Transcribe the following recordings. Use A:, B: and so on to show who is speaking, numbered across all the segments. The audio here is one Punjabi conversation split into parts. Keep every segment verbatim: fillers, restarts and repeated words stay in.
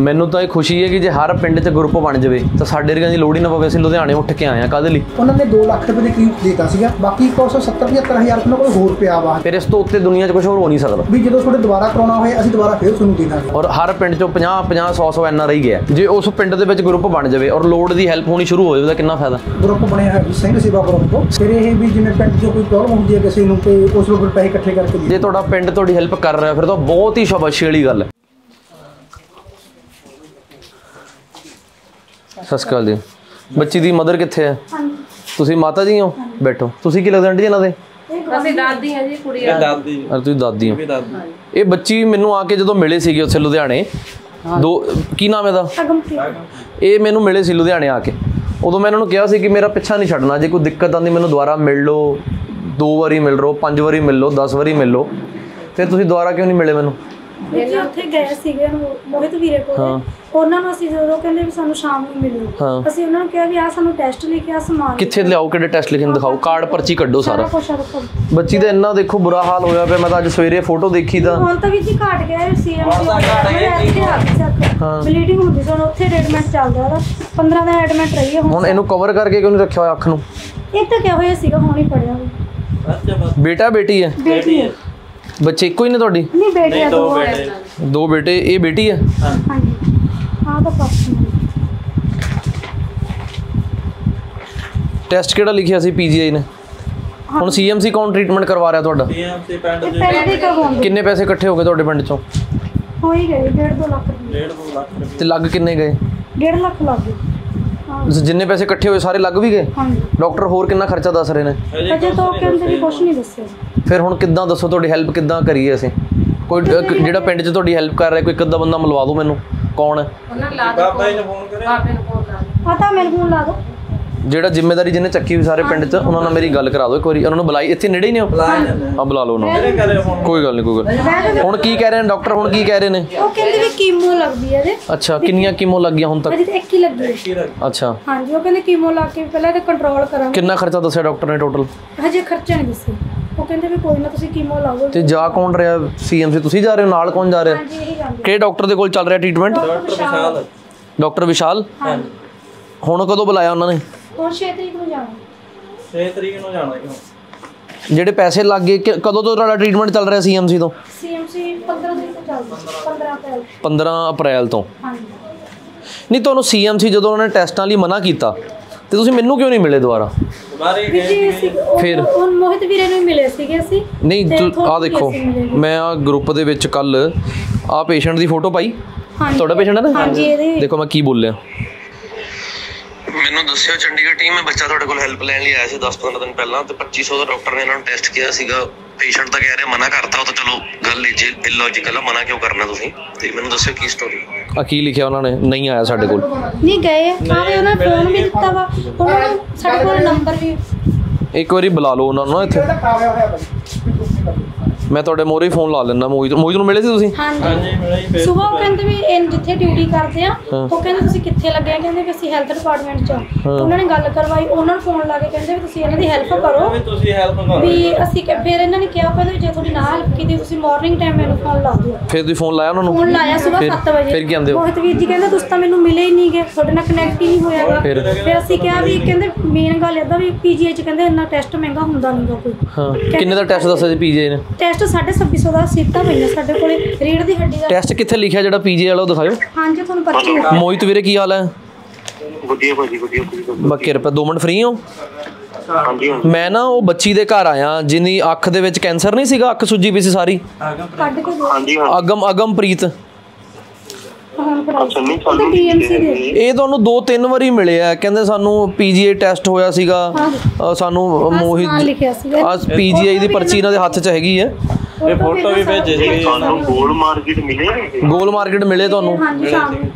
A: ਮੈਨੂੰ ਤਾਂ ਇਹ ਖੁਸ਼ੀ ਹੈ ਕਿ ਜੇ ਹਰ ਪਿੰਡ 'ਚ ਗਰੁੱਪ ਬਣ ਜਾਵੇ ਤਾਂ ਸਾਡੇ ਵਰਗਿਆਂ ਦੀ ਲੋੜ ਹੀ ਨਾ ਪਵੇ। ਅਸੀਂ ਲੁਧਿਆਣੇ ਉੱਠ ਕੇ ਆਏ ਆ ਕਾਹਦੇ ਲਈ?
B: ਉਹਨਾਂ ਨੇ ਦੋ ਲੱਖ ਰੁਪਏ ਦੇ ਕਰੀਬ ਦਿੱਤਾ ਸੀਗਾ, ਬਾਕੀ ਇੱਕ ਸੌ ਸੱਤਰ ਪਝੱਤਰ ਹਜ਼ਾਰ ਰੁਪਏ ਕੋਲ ਹੋਰ ਪਿਆ ਵਾ।
A: ਫਿਰ ਇਸ ਤੋਂ ਉੱਤੇ ਦੁਨੀਆ 'ਚ ਕੁਝ ਹੋਰ ਹੋ ਨਹੀਂ ਸਕਦਾ
B: ਵੀ ਜਦੋਂ ਤੁਹਾਡੇ ਦੁਬਾਰਾ ਕਰਾਉਣਾ ਹੋਏ ਅਸੀਂ ਦੁਬਾਰਾ ਫਿਰ ਤੁਹਾਨੂੰ ਦੇ ਦਾਂਗੇ।
A: ਔਰ ਹਰ ਪਿੰਡ 'ਚੋਂ ਪੰਜਾਹ ਪੰਜਾਹ ਸੌ ਸੌ ਐਨ ਆਰ ਆਈ ਗਿਆ। ਜੇ ਉਸ ਪਿੰਡ ਦੇ ਵਿੱਚ ਗਰੁੱਪ ਬਣ ਜਾਵੇ ਔਰ ਲੋੜ ਦੀ ਹੈਲਪ ਹੋਣੀ ਸ਼ੁਰੂ ਹੋ ਜਾਵੇ ਤਾਂ ਕਿੰਨਾ ਫਾਇਦਾ।
B: ਗਰੁੱਪ ਬਣਿਆ ਹੈ ਸਿੰਘ ਸੇਵਾ ਗਰੁੱਪ, ਫਿਰ ਇਹ ਵੀ ਜਿਵੇਂ ਪਿੰਡ 'ਚ ਕੋਈ ਪ੍ਰੋਬਲਮ ਹੁੰਦੀ ਹੈ ਕਿਸੇ ਨੂੰ ਤੇ ਉਸ ਨੂੰ ਪੈਸੇ ਇਕੱਠੇ ਕਰਕੇ
A: ਜੇ ਤੁਹਾਡਾ ਪਿੰਡ ਤੁਹਾਡੀ ਹੈਲਪ ਕਰ ਰਿਹਾ ਫਿਰ ਤਾਂ ਬਹੁਤ ਹੀ ਸ਼ਾਬਾਸ਼ੀ ਵਾਲੀ ਗੱਲ ਹੈ। ਸਤਿ ਸ਼੍ਰੀ ਅਕਾਲ ਜੀ। ਬੱਚੀ ਦੀ ਮਦਰ ਕਿੱਥੇ ਹੈ? ਤੁਸੀਂ ਮਾਤਾ ਜੀ ਹੋ? ਬੈਠੋ। ਤੁਸੀਂ ਕੀ ਲੱਗਦੇ ਆਂਟੀ ਇਹਨਾਂ ਦੇ?
C: ਅਸੀਂ ਦਾਦੀ ਹਾਂ ਜੀ, ਕੁੜੀ ਆ ਦਾਦੀ।
A: ਅਰੇ ਤੁਸੀਂ ਦਾਦੀ ਹੋ। ਇਹ ਬੱਚੀ ਮੈਨੂੰ ਆ ਕੇ ਜਦੋਂ ਮਿਲੇ ਸੀਗੇ ਉੱਥੇ ਲੁਧਿਆਣੇ, ਦੋ ਕੀ ਨਾਮ ਇਹਦਾ? ਇਹ ਮੈਨੂੰ ਮਿਲੇ ਸੀ ਲੁਧਿਆਣੇ ਆ ਕੇ। ਉਦੋਂ ਮੈਂ ਇਹਨਾਂ ਨੂੰ ਕਿਹਾ ਸੀ ਕਿ ਮੇਰਾ ਪਿੱਛਾ ਨਹੀਂ ਛੱਡਣਾ, ਜੇ ਕੋਈ ਦਿੱਕਤ ਆਉਂਦੀ ਮੈਨੂੰ ਦੁਬਾਰਾ ਮਿਲ ਲਓ, ਦੋ ਵਾਰੀ ਮਿਲ ਲਓ, ਪੰਜ ਵਾਰੀ ਮਿਲ ਲਓ, ਦਸ ਵਾਰੀ ਮਿਲ ਲਓ। ਫਿਰ ਤੁਸੀਂ ਦੁਬਾਰਾ ਕਿਉਂ ਨਹੀਂ ਮਿਲੇ ਮੈਨੂੰ?
D: ਜੀ ਉੱਥੇ ਗਏ ਸੀਗੇ ਮੋਹਿਤ ਵੀਰੇ ਕੋਲ, ਉਹਨਾਂ ਨੂੰ ਅਸੀਂ ਜਦੋਂ ਕਹਿੰਦੇ ਵੀ ਸਾਨੂੰ ਸ਼ਾਮ ਨੂੰ ਮਿਲੋ, ਅਸੀਂ ਉਹਨਾਂ ਨੂੰ ਕਿਹਾ ਵੀ ਆ ਸਾਨੂੰ ਟੈਸਟ ਲਿਖ ਕੇ ਆ ਸਮਾਨ
A: ਕਿੱਥੇ ਲਿਆਓ, ਕਿਹੜੇ ਟੈਸਟ ਲਿਖੇ ਨੇ ਦਿਖਾਓ, ਕਾਰਡ ਪਰਚੀ ਕੱਢੋ ਸਾਰਾ। ਬੱਚੀ ਦਾ ਇੰਨਾ ਦੇਖੋ ਬੁਰਾ ਹਾਲ ਹੋਇਆ ਪਿਆ। ਮੈਂ ਤਾਂ ਅੱਜ ਸਵੇਰੇ ਫੋਟੋ ਦੇਖੀ ਤਾਂ
D: ਹੁਣ ਤਾਂ ਵੀ ਜੀ ਘਟ ਗਿਆ ਸੀਐਮ ਬਲੀਡਿੰਗ ਹੁੰਦੀ ਸੀ, ਹੁਣ ਉੱਥੇ ਟ੍ਰੀਟਮੈਂਟ ਚੱਲਦਾ ਉਹਦਾ। ਪੰਦਰਾਂ ਦਿਨ ਐਡਮਿਟ ਰਹੀ ਹੈ।
A: ਹੁਣ ਇਹਨੂੰ ਕਵਰ ਕਰਕੇ ਕਿਉਂ ਨਹੀਂ ਰੱਖਿਆ ਹੋਇਆ ਅੱਖ ਨੂੰ?
D: ਇੱਕ ਤਾਂ ਕਿਹਾ ਹੋਇਆ ਸੀਗਾ, ਹੁਣ ਹੀ ਪੜਿਆ।
A: ਬੇਟਾ ਬੇਟੀ ਹੈ?
D: ਬੇਟੀ ਹੈ।
A: ਬੱਚੇ ਇੱਕੋ ਹੀ ਨੇ ਤੁਹਾਡੀ?
D: ਨਹੀਂ ਬੇਟੇ ਆ, ਦੋ ਬੇਟੇ।
A: ਦੋ ਬੇਟੇ। ਇਹ ਬੇਟੀ ਹੈ?
D: ਹਾਂਜੀ। ਹਾਂ ਤਾਂ ਪਾਸ।
A: ਟੈਸਟ ਕਿਹੜਾ ਲਿਖਿਆ ਸੀ ਪੀਜੀਆਈ ਨੇ? ਹੁਣ ਸੀਐਮਸੀ ਕੌਣ ਟ੍ਰੀਟਮੈਂਟ ਕਰਵਾ ਰਿਹਾ ਤੁਹਾਡਾ?
C: ਸੀਐਮਸੀ ਪਿੰਡ ਦੇ।
A: ਕਿੰਨੇ ਪੈਸੇ ਇਕੱਠੇ ਹੋ ਗਏ ਤੁਹਾਡੇ ਪਿੰਡ ਚੋਂ?
D: ਹੋ ਹੀ ਗਏ ਡੇਢ ਦੋ ਲੱਖ।
C: ਡੇਢ ਦੋ ਲੱਖ।
A: ਤੇ ਲੱਗ ਕਿੰਨੇ ਗਏ?
D: ਡੇਢ ਲੱਖ ਲੱਗ ਗਏ।
A: ਜਿੰਨੇ ਪੈਸੇ ਇਕੱਠੇ ਹੋਏ ਸਾਰੇ ਲੱਗ ਵੀ ਗਏ?
D: ਹਾਂਜੀ।
A: ਡਾਕਟਰ ਹੋਰ ਕਿੰਨਾ ਖਰਚਾ ਦੱਸ ਰਹੇ ਨੇ?
D: ਅਜੇ ਤਾਂ ਉਹ ਕਹਿੰਦੇ ਵੀ ਕੁਝ ਨਹੀਂ ਦੱਸਿਆ।
A: ਫਿਰ ਹੁਣ ਕਿੱਦਾਂ ਦੱਸੋ ਤੁਹਾਡੀ ਹੈਲਪ ਕਿੱਦਾਂ ਕਰੀਏ ਅਸੀਂ? ਕੋਈ ਜਿਹੜਾ ਪਿੰਡ 'ਚ ਤੁਹਾਡੀ ਹੈਲਪ ਕਰ ਰਿਹਾ ਕੋਈ ਇੱਕ ਅੱਧਾ ਬੰਦਾ ਮਿਲਵਾ ਦਿਓ ਮੈਨੂੰ। ਕੌਣ ਹੈ?
C: ਬਾਬਾ ਜੀ ਨੂੰ ਫੋਨ ਕਰੇ। ਬਾਬੇ ਨੂੰ ਫੋਨ ਲਾ ਦਿਓ।
D: ਪਤਾ ਮੈਨੂੰ ਫੋਨ ਲਾ ਦਿਓ।
A: ਜਿਹੜਾ ਜ਼ਿੰਮੇਵਾਰੀ ਜਿਹਨੇ ਚੱਕੀ ਵੀ ਸਾਰੇ ਪਿੰਡ 'ਚ, ਉਹਨਾਂ ਨਾਲ ਮੇਰੀ ਗੱਲ ਕਰਾ ਦਿਓ ਇੱਕ ਵਾਰੀ। ਉਹਨਾਂ ਨੂੰ ਬੁਲਾਈ, ਇੱਥੇ ਨੇੜੇ ਹੀ ਨੇ ਉਹ? ਆ ਬੁਲਾ ਲਓ ਉਹਨਾਂ ਨੂੰ। ਕੋਈ ਗੱਲ ਨਹੀਂ ਕੋਈ ਗੱਲ। ਹੁਣ ਕੀ ਕਹਿ ਰਹੇ ਨੇ ਡਾਕਟਰ? ਹੁਣ ਕੀ ਕਹਿ ਰਹੇ ਨੇ?
D: ਉਹ ਕਹਿੰਦੇ ਵੀ ਕੀਮੋ ਲੱਗਦੀ ਹੈ ਇਹਦੇ।
A: ਅੱਛਾ, ਕਿੰਨੀਆਂ ਕੀਮੋ ਲੱਗੀਆਂ ਹੁਣ ਤੱਕ?
D: ਅਜੇ ਤਾਂ ਇੱਕ ਹੀ ਲੱਗੀ ਹੈ।
A: ਅੱਛਾ।
D: ਹਾਂਜੀ, ਉਹ ਕਹਿੰਦੇ ਕੀਮੋ ਲਾ ਕੇ ਪਹਿਲਾਂ ਤੇ ਕੰਟਰੋਲ ਕਰਾਂਗੇ।
A: ਕਿੰਨਾ ਖਰਚਾ ਦੱਸਿਆ ਡਾਕਟਰ ਨੇ ਟੋਟਲ?
D: ਹਜੇ ਖਰਚਾ ਨਹੀਂ ਦੱਸਿਆ। ਉਹ ਕਹਿੰਦੇ ਵੀ ਕੋਈ ਨਾ ਤੁਸੀਂ ਕੀਮੋ ਲਾਓ। ਤੇ
A: ਜਾ ਕੌਣ ਰਿਹਾ? ਸੀਐਮਸੀ ਤੁਸੀਂ ਜਾ ਰਹੇ ਹੋ? ਨਾਲ ਕੌਣ ਜਾ ਰਿਹਾ?
D: ਹਾਂਜੀ, ਇਹੀ ਜਾਂਦੇ।
A: ਕਿਹੜੇ ਡਾਕਟਰ ਦੇ ਕੋਲ ਚੱਲ ਰਿਹਾ treatment?
C: Doctor Vishal.
A: Doctor Vishal?
D: ਹਾਂਜੀ।
A: ਹੁਣ ਕਦੋਂ ਬੁਲਾਇਆ ਉਹਨਾਂ ਨੇ?
D: ਹੁਣ ਛੇ ਤਰੀਕ ਨੂੰ ਜਾਣਾ।
C: ਛੇ ਤਰੀਕ ਨੂੰ ਜਾਣਾ ਜੀ।
A: ਜਿਹੜੇ ਪੈਸੇ ਲੱਗ ਗਏ ਕਦੋਂ ਤੋਂ ਤੁਹਾਡਾ ਟ੍ਰੀਟਮੈਂਟ ਚੱਲ ਰਿਹਾ ਸੀਐਮਸੀ ਤੋਂ?
D: ਸੀਐਮਸੀ ਪੰਦਰਾਂ ਤਰੀਕ ਤੋਂ ਚੱਲਦਾ। ਪੰਦਰਾਂ ਅਪ੍ਰੈਲ।
A: ਪੰਦਰਾਂ ਅਪ੍ਰੈਲ ਤੋਂ?
D: ਹਾਂਜੀ।
A: ਨਹੀਂ, ਤੁਹਾਨੂੰ ਸੀਐਮਸੀ ਜਦੋਂ ਉਹਨਾਂ ਨੇ ਟੈਸਟਾਂ ਲਈ ਮਨਾ ਕੀਤਾ ਤੇ ਤੁਸੀਂ ਮੈਨੂੰ ਕਿਉਂ ਨਹੀਂ ਮਿਲੇ ਦੁਬਾਰਾ?
C: ਦੁਬਾਰੇ
D: ਫਿਰ ਹੁਣ ਮੋਹਿਤ ਵੀਰੇ ਨੂੰ ਮਿਲੇ ਸੀਗੇ ਅਸੀਂ।
A: ਨਹੀਂ, ਆਹ ਦੇਖੋ ਮੈਂ ਆ ਗਰੁੱਪ ਦੇ ਵਿੱਚ ਕੱਲ ਆਹ ਪੇਸ਼ੈਂਟ ਦੀ ਫੋਟੋ ਪਾਈ। ਤੁਹਾਡਾ ਪੇਸ਼ੈਂਟ ਹੈ ਨਾ?
D: ਹਾਂਜੀ। ਇਹਦੇ
A: ਦੇਖੋ ਮੈਂ ਕੀ ਬੋਲਿਆ। ਮੈਨੂੰ ਦੱਸਿਓ ਚੰਡੀਗੜ੍ਹ ਟੀਮ ਮੈਂ ਬੱਚਾ ਤੁਹਾਡੇ ਕੋਲ ਹੈਲਪ ਲੈਣ ਲਈ ਆਇਆ ਸੀ ਦਸ ਪੰਦਰਾਂ ਦਿਨ ਪਹਿਲਾਂ, ਤੇ ਪੱਚੀ ਸੌ ਦਾ ਡਾਕਟਰ ਨੇ ਇਹਨਾਂ ਨੂੰ ਟੈਸਟ ਕੀਤਾ ਸੀਗਾ। ਪੇਸ਼ੈਂਟ ਤਾਂ ਕਹਿ ਰਿਹਾ ਮਨਾ ਕਰਤਾ, ਉਹ ਤਾਂ ਚਲੋ ਗੱਲ ਇਲੌਜੀਕਲ ਆ, ਮਨਾ ਕਿਉਂ ਕਰਨਾ ਤੁਸੀਂ? ਤੇ ਮੈਨੂੰ ਦੱਸਿਓ ਕੀ ਸਟੋਰੀ ਆ। ਕੀ ਲਿਖਿਆ ਉਹਨਾਂ ਨੇ? ਨਹੀਂ ਆਇਆ ਸਾਡੇ ਕੋਲ।
D: ਨਹੀਂ ਗਏ ਆਵੇ, ਉਹਨਾਂ ਨੇ ਫੋਨ ਵੀ ਦਿੱਤਾ ਵਾ, ਉਹਨਾਂ ਨੂੰ ਸਾਡੇ ਕੋਲ ਨੰਬਰ ਵੀ।
A: ਇੱਕ ਵਾਰੀ ਬੁਲਾ ਲਓ ਉਹਨਾਂ ਨੂੰ ਇੱਥੇ। ਮੈਂ ਤੁਹਾਡੇ ਮੋਹਰੇ ਫੋਨ ਲਾ ਲੈਂਦਾ। ਮੋਹਿਤ ਮੋਹਿਤ ਨੂੰ ਮਿਲੇ ਸੀ ਤੁਸੀਂ?
D: ਹਾਂਜੀ। ਸੁਬਾਹ ਉਹ ਕਹਿੰਦੇ ਵੀ ਇਹ ਜਿੱਥੇ ਡਿਊਟੀ ਕਰਦੇ ਆ, ਉਹ ਕਹਿੰਦੇ ਤੁਸੀਂ ਕਿੱਥੇ ਲੱਗੇ? ਕਹਿੰਦੇ ਵੀ ਅਸੀਂ ਹੈਲਥ ਡਿਪਾਰਟਮੈਂਟ 'ਚ। ਉਹਨਾਂ ਨੇ ਗੱਲ ਕਰਵਾਈ, ਉਹਨਾਂ ਨੂੰ ਫੋਨ ਲਾ ਕੇ ਕਹਿੰਦੇ ਵੀ ਤੁਸੀਂ ਇਹਨਾਂ ਦੀ ਹੈਲਪ ਕਰੋ
C: ਤੁਸੀਂ ਹੈਲਪ ਕਰੋ
D: ਵੀ ਅਸੀਂ। ਫਿਰ ਇਹਨਾਂ ਨੇ ਕਿਹਾ ਕਹਿੰਦੇ ਜੇ ਤੁਹਾਡੀ ਨਾ ਹੈਲਪ ਕੀਤੀ ਤੁਸੀਂ ਮਾਰਨਿੰਗ ਟਾਈਮ ਮੈਨੂੰ ਫੋਨ ਲਾ ਦਿਓ।
A: ਫਿਰ ਤੁਸੀਂ ਫੋਨ ਲਾਇਆ ਉਹਨਾਂ ਨੂੰ?
D: ਫੋਨ ਲਾਇਆ ਸੁਬਾਹ ਸੱਤ ਵਜੇ।
A: ਫਿਰ ਕੀ ਕਹਿੰਦੇ ਹੋ?
D: ਮੋਹਿਤ ਵੀਰ ਜੀ ਕਹਿੰਦੇ ਤੁਸੀਂ ਤਾਂ ਮੈਨੂੰ ਮਿਲੇ ਹੀ ਨਹੀਂ ਗਏ, ਤੁਹਾਡੇ ਨਾਲ ਕਨੈਕਟ ਹੀ ਨਹੀਂ ਹੋਇਆਗਾ। ਫਿਰ ਅਸੀਂ ਕਿਹਾ ਵੀ ਕਹਿੰਦੇ ਮੇਨ ਗੱਲ ਇੱਦਾਂ ਵੀ ਪੀਜੀਆਈ 'ਚ ਕਹਿੰਦੇ ਇੰਨਾ ਟੈਸਟ ਮਹਿੰਗਾ ਹੁੰਦਾ ਨਹੀਂਗਾ ਕੋਈ।
A: ਹਾਂ, ਕਿੰਨੇ ਦਾ ਟੈਸਟ ਦੱਸਿਆ ਸੀ ਪੀਜੀਆਈ ਨੇ?
D: ਟੈਸਟ ਸਾਢੇ ਛੱਬੀ ਸੌ ਦਾ ਸੀਟਾਂ ਪਈਆਂ ਸਾਡੇ ਕੋਲੇ। ਰੀੜ ਦੀ ਹੱਡੀ ਦਾ
A: ਟੈਸਟ ਕਿੱਥੇ ਲਿਖਿਆ ਜਿਹੜਾ ਪੀਜੀਆਈ ਵਾਲਾ ਉਹ ਦਿਖਾਓ।
D: ਹਾਂਜੀ, ਤੁਹਾਨੂੰ ਪਰਚੀ।
A: ਮੋਹਿਤ ਵੀਰੇ ਕੀ ਹਾਲ ਹੈ?
E: ਵਧੀਆ ਭਾਜੀ ਵਧੀਆ।
A: ਬਾਕੀ ਰੁਪਏ ਦੋ ਮਿੰਟ ਫ੍ਰੀ ਹੋ?
E: ਹਾਂਜੀ।
A: ਮੈਂ ਨਾ ਉਹ ਬੱਚੀ ਦੇ ਘਰ ਆਇਆ ਜਿਹਦੀ ਅੱਖ ਦੇ ਵਿੱਚ ਕੈਂਸਰ ਨਹੀਂ ਸੀਗਾ, ਅੱਖ ਸੁੱਜੀ ਪਈ ਸੀ ਸਾਰੀ।
D: ਕੱਢ ਕੇ ਦਿਓ।
E: ਹਾਂਜੀ।
A: ਅਗਮ ਅਗਮਪ੍ਰੀਤ। ਇਹ ਤੁਹਾਨੂੰ ਦੋ ਤਿੰਨ ਵਾਰੀ ਮਿਲੇ ਆ, ਕਹਿੰਦੇ ਸਾਨੂੰ ਪੀਜੀਆਈ ਟੈਸਟ ਹੋਇਆ ਸੀਗਾ, ਸਾਨੂੰ ਮੋਹਿਤ ਆ ਪੀਜੀਆਈ ਦੀ ਪਰਚੀ ਇਹਨਾਂ ਦੇ ਹੱਥ 'ਚ ਹੈਗੀ ਹੈ।
C: ਇਹ ਫੋਟੋ ਵੀ ਭੇਜੇ ਸੀ।
E: ਤੁਹਾਨੂੰ ਗੋਲ ਮਾਰਕੀਟ ਮਿਲੇ?
A: ਗੋਲ ਮਾਰਕੀਟ ਮਿਲੇ ਤੁਹਾਨੂੰ?
D: ਹਾਂਜੀ ਸ਼ਾਮ ਨੂੰ।